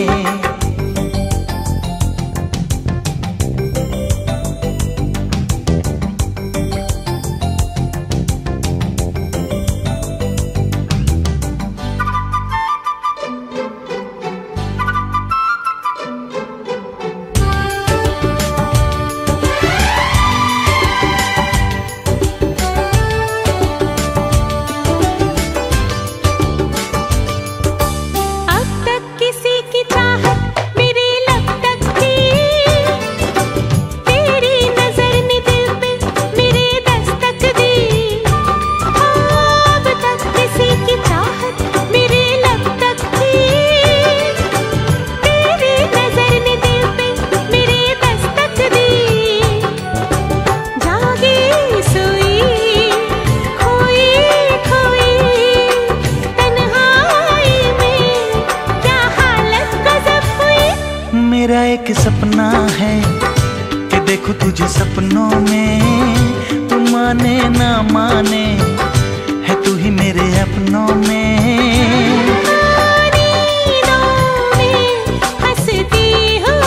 [SPEAKER 3] मेरा एक सपना है कि देखो तुझे सपनों में, तू माने ना माने है तू ही मेरे अपनों में।
[SPEAKER 2] नींदों में हंसती हूँ,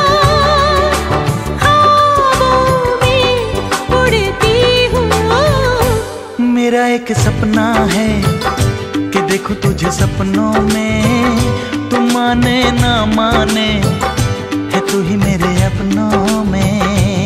[SPEAKER 2] ख्वाबों में उड़ती हूँ।
[SPEAKER 3] मेरा एक सपना है कि देखो तुझे सपनों में, तू माने ना माने है तू ही मेरे अपनों में।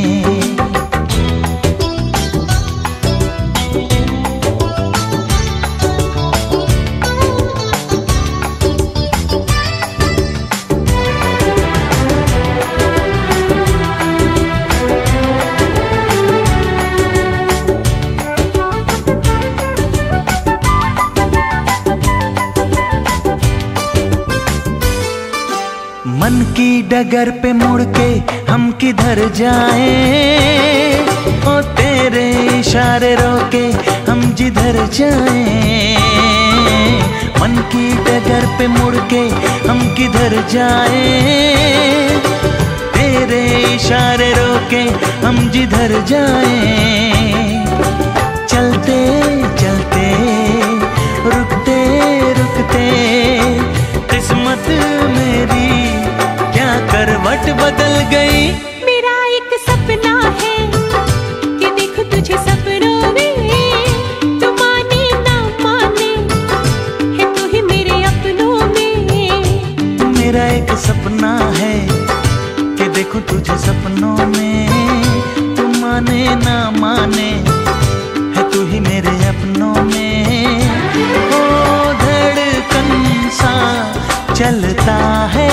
[SPEAKER 3] मन की डगर पे मुड़ के हम किधर जाएं, ओ तेरे इशारे रोके हम जिधर जाएं। मन की डगर पे मुड़ के हम किधर जाएं, तेरे इशारे रोके हम जिधर जाएं। चलते चलते रुकते रुकते किस्मत मेरी क्या करवट बदल गई।
[SPEAKER 2] मेरा एक सपना है कि देखो तुझे सपनों में, तू माने ना माने है तू ही मेरे अपनों में।
[SPEAKER 3] मेरा एक सपना है कि देखो तुझे सपनों में, तू माने ना माने है तू ही मेरे अपनों में। ओ धड़कन सा चलता है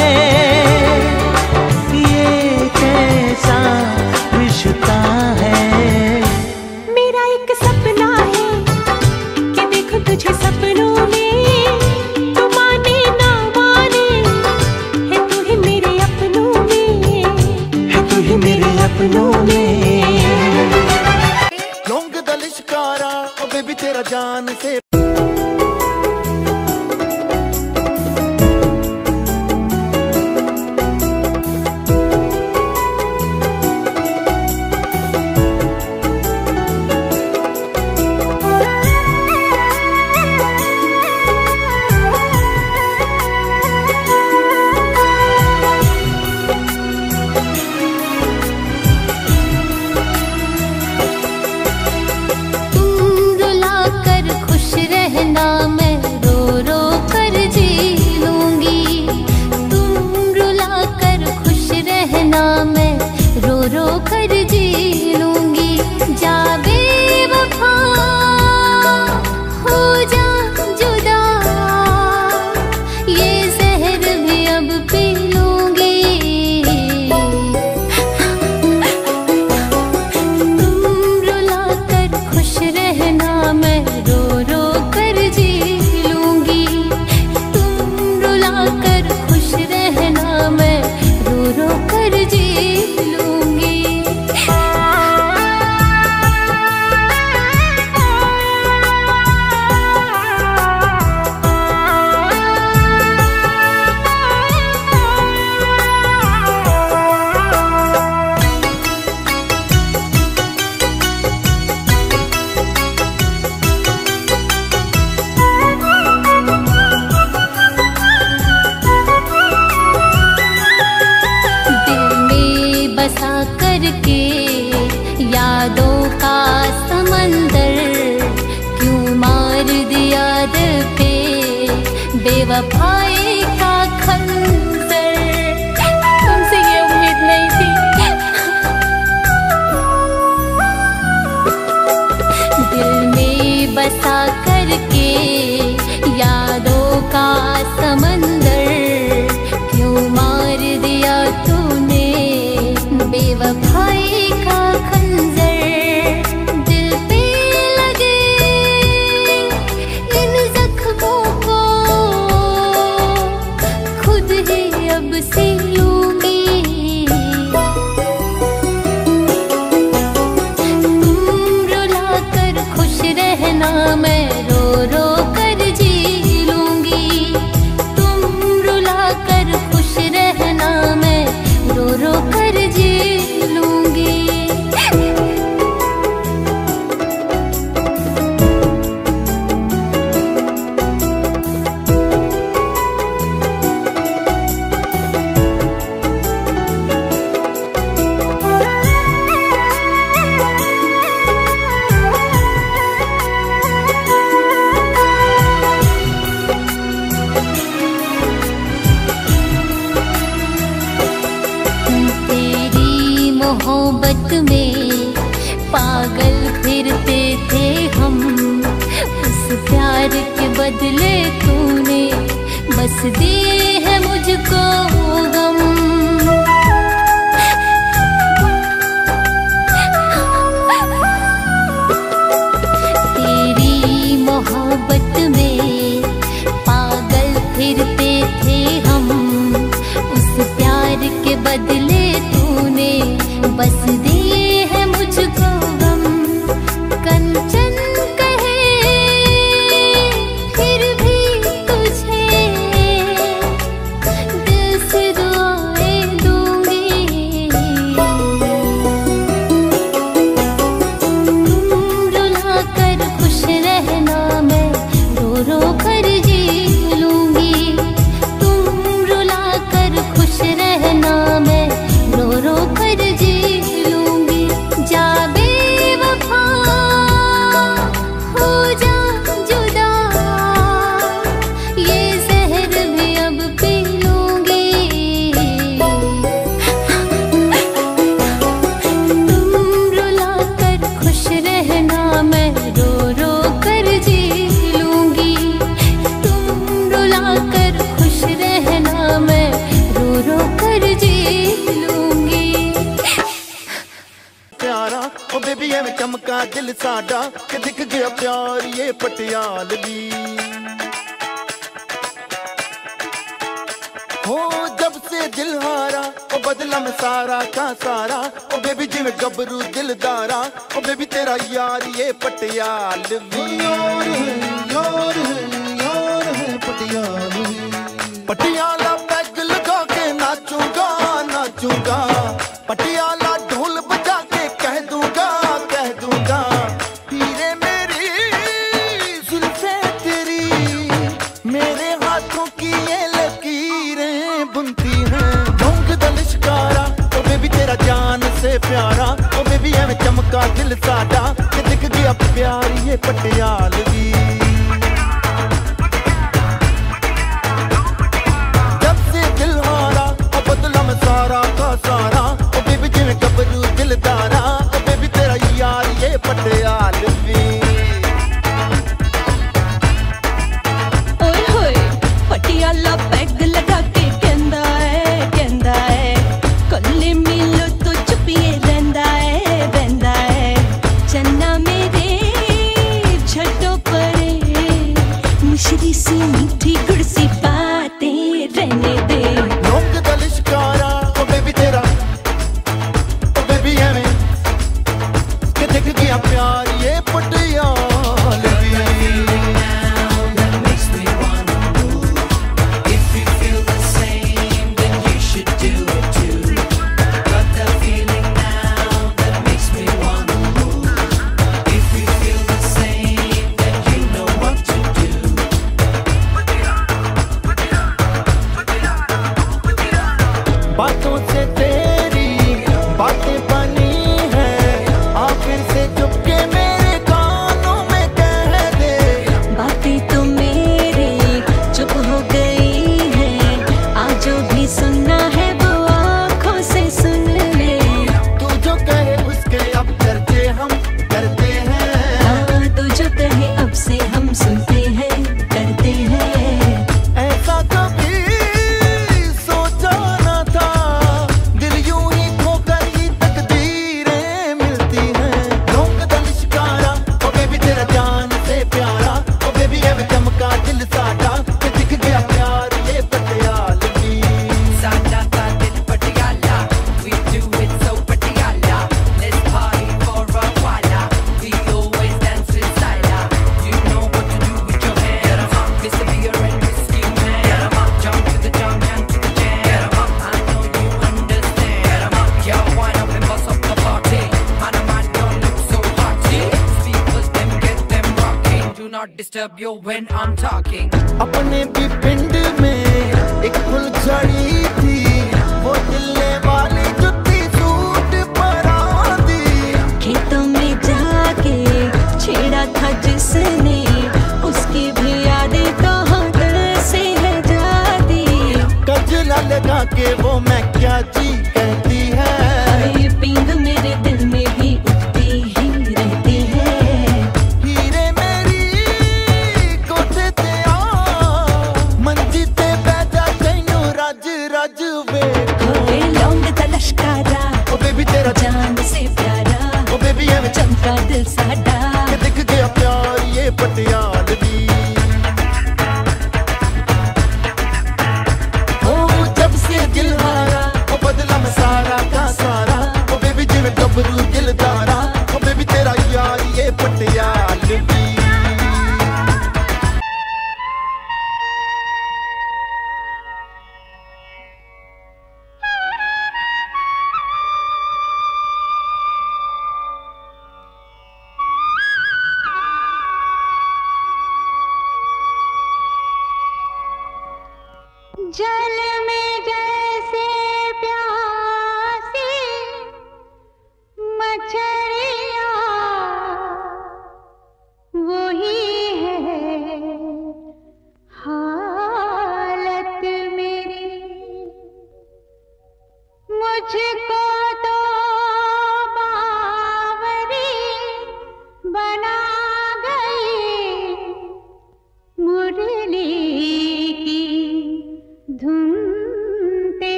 [SPEAKER 3] ये कैसा रिश्ता है।
[SPEAKER 2] मेरा एक सपना है कि देखो तुझे सपनों में, तू माने ना माने है तू ही मेरे अपनों में,
[SPEAKER 3] है तू ही मेरे अपनों में।
[SPEAKER 6] लौंग दा लिशकारा ओ बेबी तेरा जान से
[SPEAKER 2] बेवफाई का खंजर। तुमसे ये उम्मीद नहीं थी। दिल में बसा करके यादों का समंदर, क्यों मार दिया तूने बेवफाई का खंजर। दिल पे लगे इन जख्मों को खुद ही अब सिलूंगी। तुम रुला कर खुश रहना, मैं रो रो कर जी लूंगी। तुम रुला कर खुश रहना, मैं रो रो कर जी लूंगी। तेरी मोहब्बत में पागल फिरते थे हम, उस प्यार के बदले तूने बस दिए है मुझको गम। तेरी मोहब्बत में पागल फिरते थे हम, उस प्यार के बदले तूने बस दिए है मुझको गम। कंचन कहे फिर भी तुझे दिल से दुआएं दूंगी। तुम रुला कर खुश रहना, मैं रो रो कर जी लूंगी। तुम रुला कर खुश रहना, मैं रो रो कर जी लूंगी।
[SPEAKER 6] ਐਵੇਂ ਚਮਕਾ ਦਿਲ ਸਾਡਾ ਕਿ ਦਿਖ ਗਿਆ ਪਿਆਰ ਇਹ ਪਟਿਆਲਵੀ हो जब से दिल हारा ओ बदला मैं सारा का सारा ओ बेबी जिवें गबरू दिलदारा ओ बेबी तेरा यार ये पटियालवी यार है यार है यार है पटियालवी पटियाला पैग लगा के नाचूंगा नाचूंगा पटियाला ढोल बजा के कह दूंगा कह दूंगा हीरे मेरी जुल्फे तेरी मेरे हाथों की ये बुनती है ढोंग दा लिशकारा ओ बेबी तेरा जान से प्यारा ओ बेबी एवें चमका दिल साडा कि दिख गया प्यार ये पटियालवी जब से दिल हारा ओ बदला मैं सारा का सारा ओ बेबी जिवें गबरू दिलदारा ओ बेबी तेरा यार ये पटियालवी
[SPEAKER 2] ओए होए पटियाला पैग लगा सी मीठी गुड़सी बातें रहने दे
[SPEAKER 6] ढोंग दा लिशकारा ओ बेबी तेरा ओ बेबी एवें कि दिख गया प्यार ये पटियालवी बातों से तेरी बातें बनी है आखिर से चुपके मेरे कानों में कह दे
[SPEAKER 2] बातें तो मेरी चुप हो गई है आज जो भी सुनना है वो आँखों से सुन ले
[SPEAKER 6] तू जो कहे उसके अब करते हम करते हैं
[SPEAKER 2] हाँ तू जो कहे अब से हम सुनते हैं करते हैं
[SPEAKER 6] ऐसा कभी सोचा ना था दिल यूं ही खोकर ही तकदीरें मिलती हैं ढोंग दा लिशकारा ओ बेबी तेरा जान से प्यारा ओ बेबी एवें चमका दिल साडा कि दिख गया प्यार ये पटियालवी
[SPEAKER 7] साडा दा दिल Patiala we do it so Patiala let's party for a while we always dance with style you know what to do with your hair Mister Beer and Whiskey Man jump to the jump and to the jam I know you understand yeah wind up and bust up the party man oh man don't look so haughty speakers them get them rocking do not disturb you when I'm talking
[SPEAKER 6] अपने भी पिंड में एक फुलझड़ी थी वो दिल्ले वाली जुत्ती सूट पर आंदी
[SPEAKER 2] खेतों में जाके छेड़ा था जिसने उसकी भी यादें तो दिल से है जाती
[SPEAKER 6] गजला लगा के वो मैं क्या जी कहती है
[SPEAKER 2] ये पींग मेरे दिल में भी उठती ही रहती है
[SPEAKER 6] हीरे मेरी कोठे ते आ मंजी ते बैठा तैनू रज रज वेखो
[SPEAKER 2] होए लौंग दा लश्कारा
[SPEAKER 6] ओ बेबी तेरा
[SPEAKER 2] जान से प्यारा
[SPEAKER 6] ओ बेबी एवें
[SPEAKER 2] चमका दिल साडा
[SPEAKER 6] कि दिख गया प्यार ये पटियालवी ओ जब से दिल हारा ओ बदला मैं सारा का सारा ओ बेबी जिवें गबरू दिलदारा ओ बेबी तेरा यार ये पटियालवी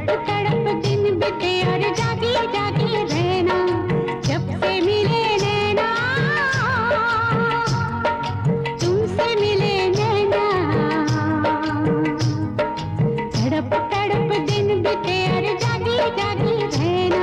[SPEAKER 2] तड़प तड़प दिन बीते और जागी जागी रहना, जब से मिले नैना तुमसे मिले नैना। तड़प तड़प दिन बीते और जागी जागी रहना।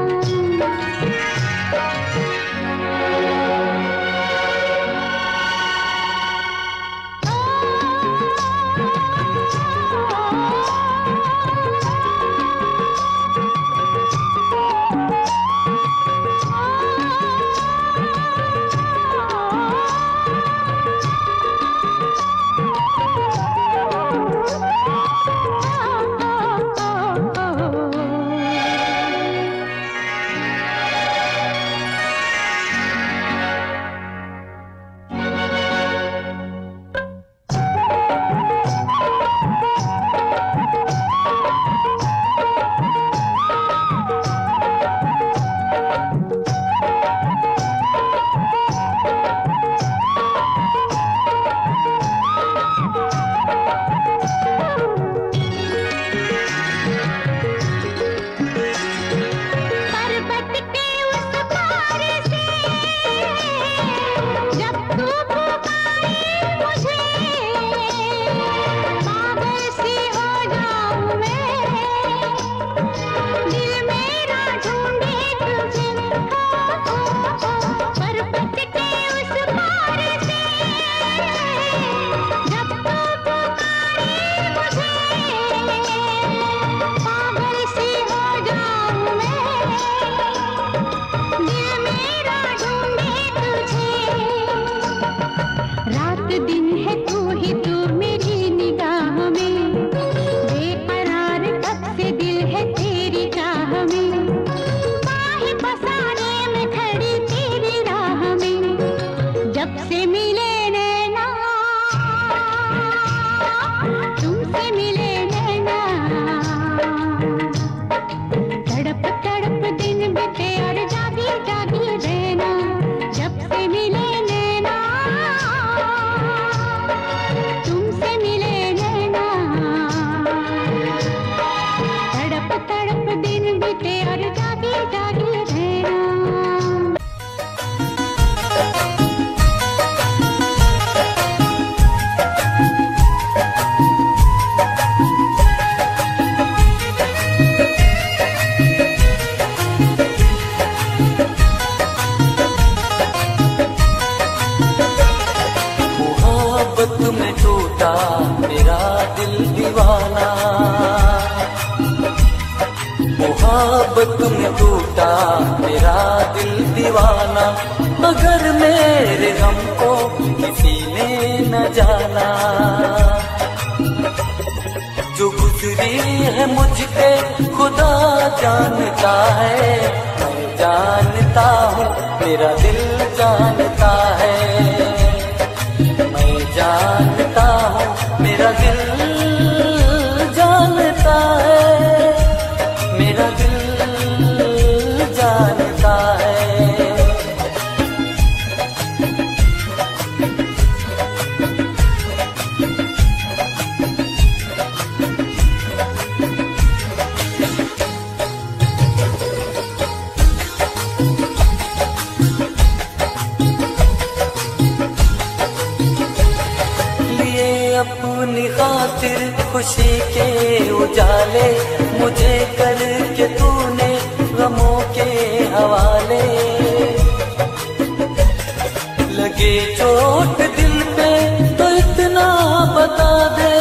[SPEAKER 1] मोहब्बत में टूटा मेरा दिल दीवाना, मगर मेरे गम को किसी ने न जाना। जो गुजरी है मुझ पे खुदा जानता है, मैं जानता हूँ मेरा दिल जानता है, मैं जानता हूँ मेरा दिल जानता है, मेरा दिल जानता है। लिए अपनी खातिर खुशी के उजाले, मुझे करके तूने गमों के हवाले। लगे चोट दिल पे तो इतना बता दे,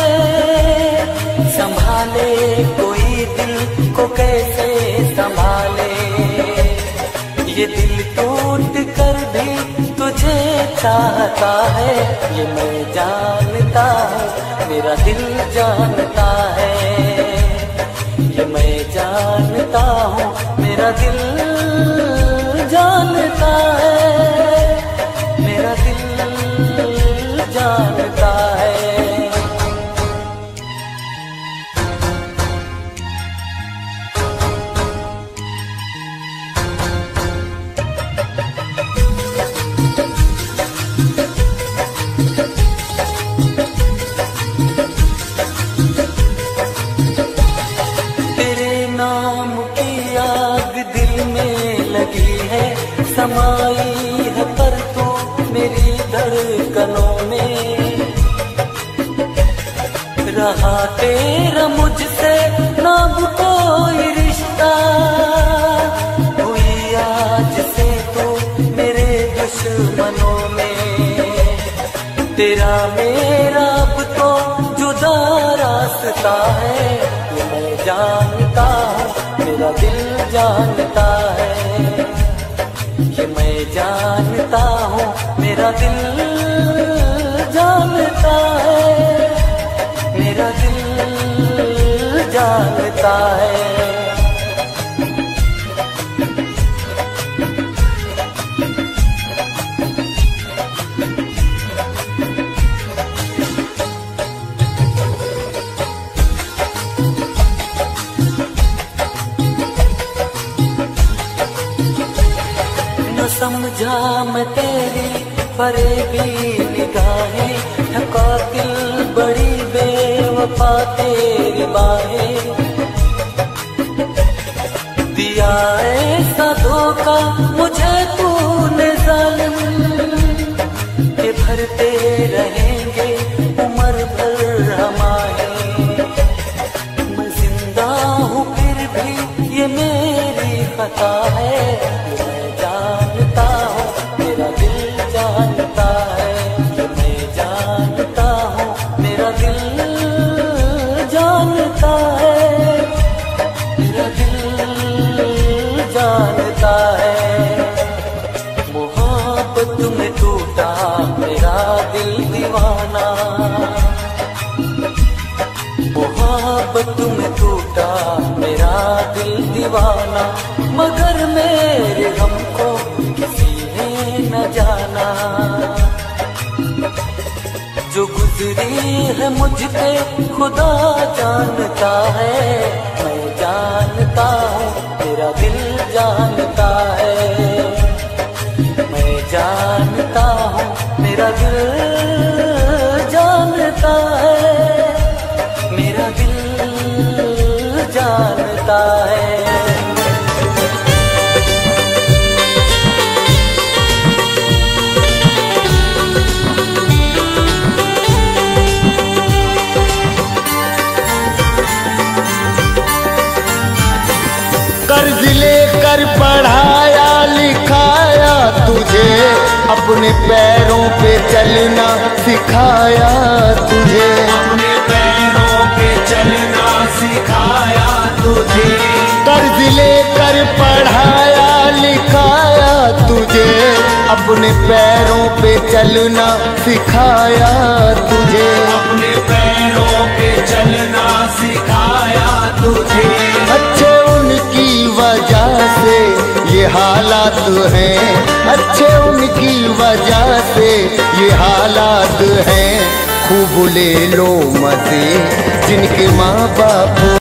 [SPEAKER 1] संभाले कोई दिल को कैसे संभाले। ये दिल टूट कर भी तुझे चाहता है, ये मैं जानता हूँ मेरा दिल जानता है, ये मैं जानता हूँ मेरा दिल जानता है, मेरा दिल जानता है। तेरे रहा तेरा मुझसे ना कोई रिश्ता, हुई आज से तो मेरे दुश्मनों में, तेरा मेरा अब तो जुदा रास्ता है, ये मैं जानता हूँ मेरा दिल जानता है, ये मैं जानता हूँ मेरा दिल जानता है, मेरा दिल जानता है। न समझा मैं तेरी फरेबी निगाहें, है कातिल बड़ी बेवफा तेरी बाहें, दिया ऐसा धोखा मुझे तूने जालिम, के भरते रहेंगे उम्र भर हमारे, मैं जिंदा हूँ फिर भी ये मेरी खता है, मैं जानता हूँ मेरा दिल जानता है, मैं जानता हूँ मेरा दिल जानता है, मेरा दिल जानता है। मोहब्बत में टूटा मेरा दिल दीवाना, मोहब्बत में टूटा मेरा दिल दीवाना, मगर मेरे गम को किसी ने न जाना, जो गुजरी है मुझ पे खुदा जानता है, मैं जानता हूँ तेरा दिल जानता है, मैं जानता हूँ मेरा दिल जानता है, मेरा दिल जानता है।
[SPEAKER 6] कर्ज लेकर पढ़ाया लिखाया तुझे, अपने पैरों पे चलना सिखाया तुझे,
[SPEAKER 4] अपने पैरों पे चलना सिखाया तुझे,
[SPEAKER 6] कर्ज लेकर पढ़ाया लिखाया तुझे, अपने पैरों पे चलना सिखाया तुझे,
[SPEAKER 4] अपने पैरों पे चलना सिखाया तुझे,
[SPEAKER 6] अच्छे उनकी वजह से ये हालात हैं, अच्छे उनकी वजह से ये हालात हैं, खूब ले लो मजे जिनके माँ बाप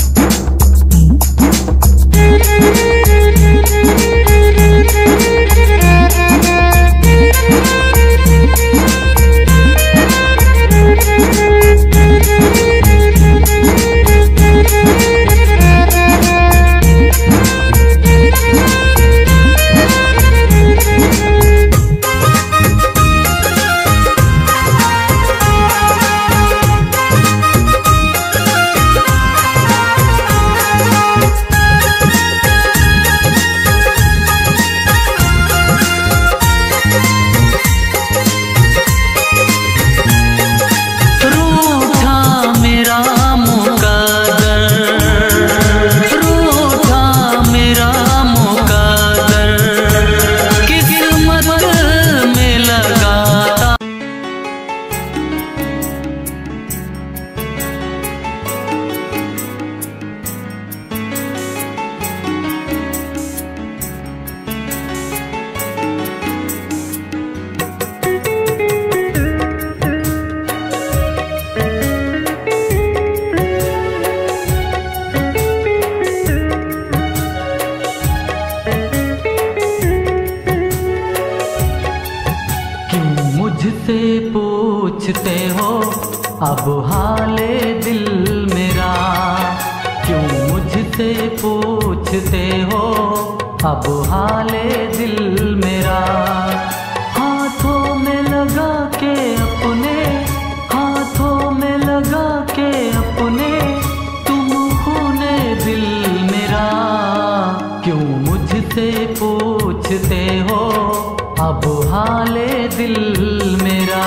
[SPEAKER 1] पूछते हो अब हाले दिल मेरा, क्यों मुझसे पूछते हो अब हाले दिल मेरा। हाथों में लगा के अपने हाथों में लगा
[SPEAKER 8] लगा के अपने तुम खूने दिल मेरा, क्यों मुझसे पूछते हो अब हाले दिल मेरा।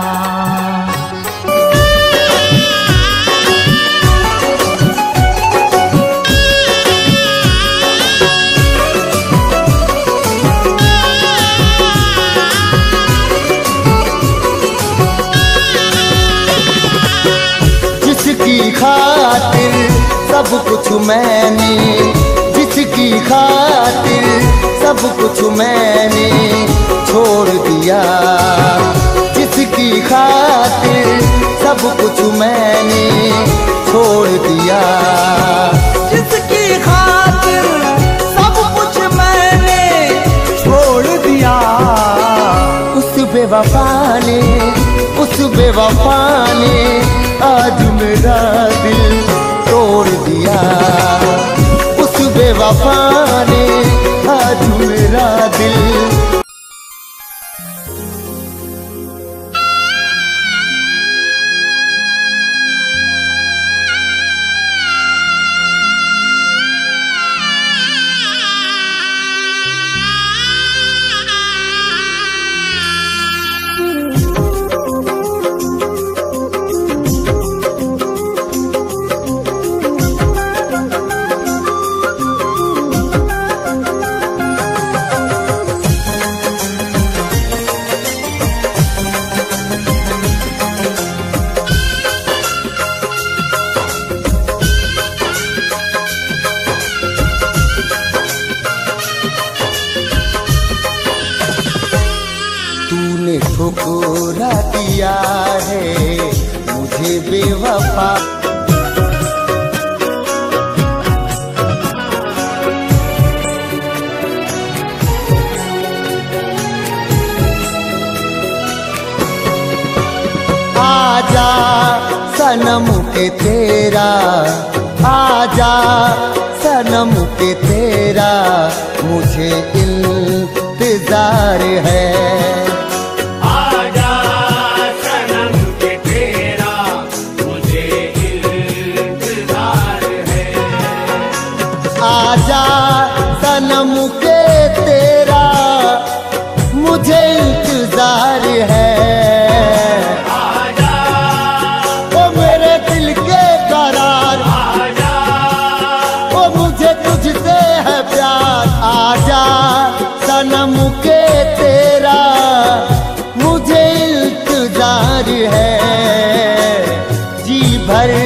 [SPEAKER 6] जिसकी खातिर सब कुछ मैंने, जिसकी खातिर सब कुछ मैंने छोड़ दिया, जिसकी खातिर सब कुछ मैंने छोड़ दिया, जिसकी खातिर सब कुछ मैंने छोड़ दिया, उस बेवफा ने, उस बेवफा ने आज मेरा दिल तोड़ दिया, उस बेवफा ने आज मेरा दिल। तूने ठुकरा दिया है मुझे बेवफा, आजा सनम के तेरा, आजा सनम के तेरा मुझे इंतजार है,
[SPEAKER 4] आजा सनम के तेरा मुझे इंतजार है,
[SPEAKER 6] आजा सनम के तेरा मुझे इंतजार है,
[SPEAKER 4] आजा
[SPEAKER 6] ओ मेरे दिल के करार,
[SPEAKER 4] आजा
[SPEAKER 6] ओ मुझे तुझसे है प्यार, आजा सनम के तेरा मुझे इंतजार है, जी भर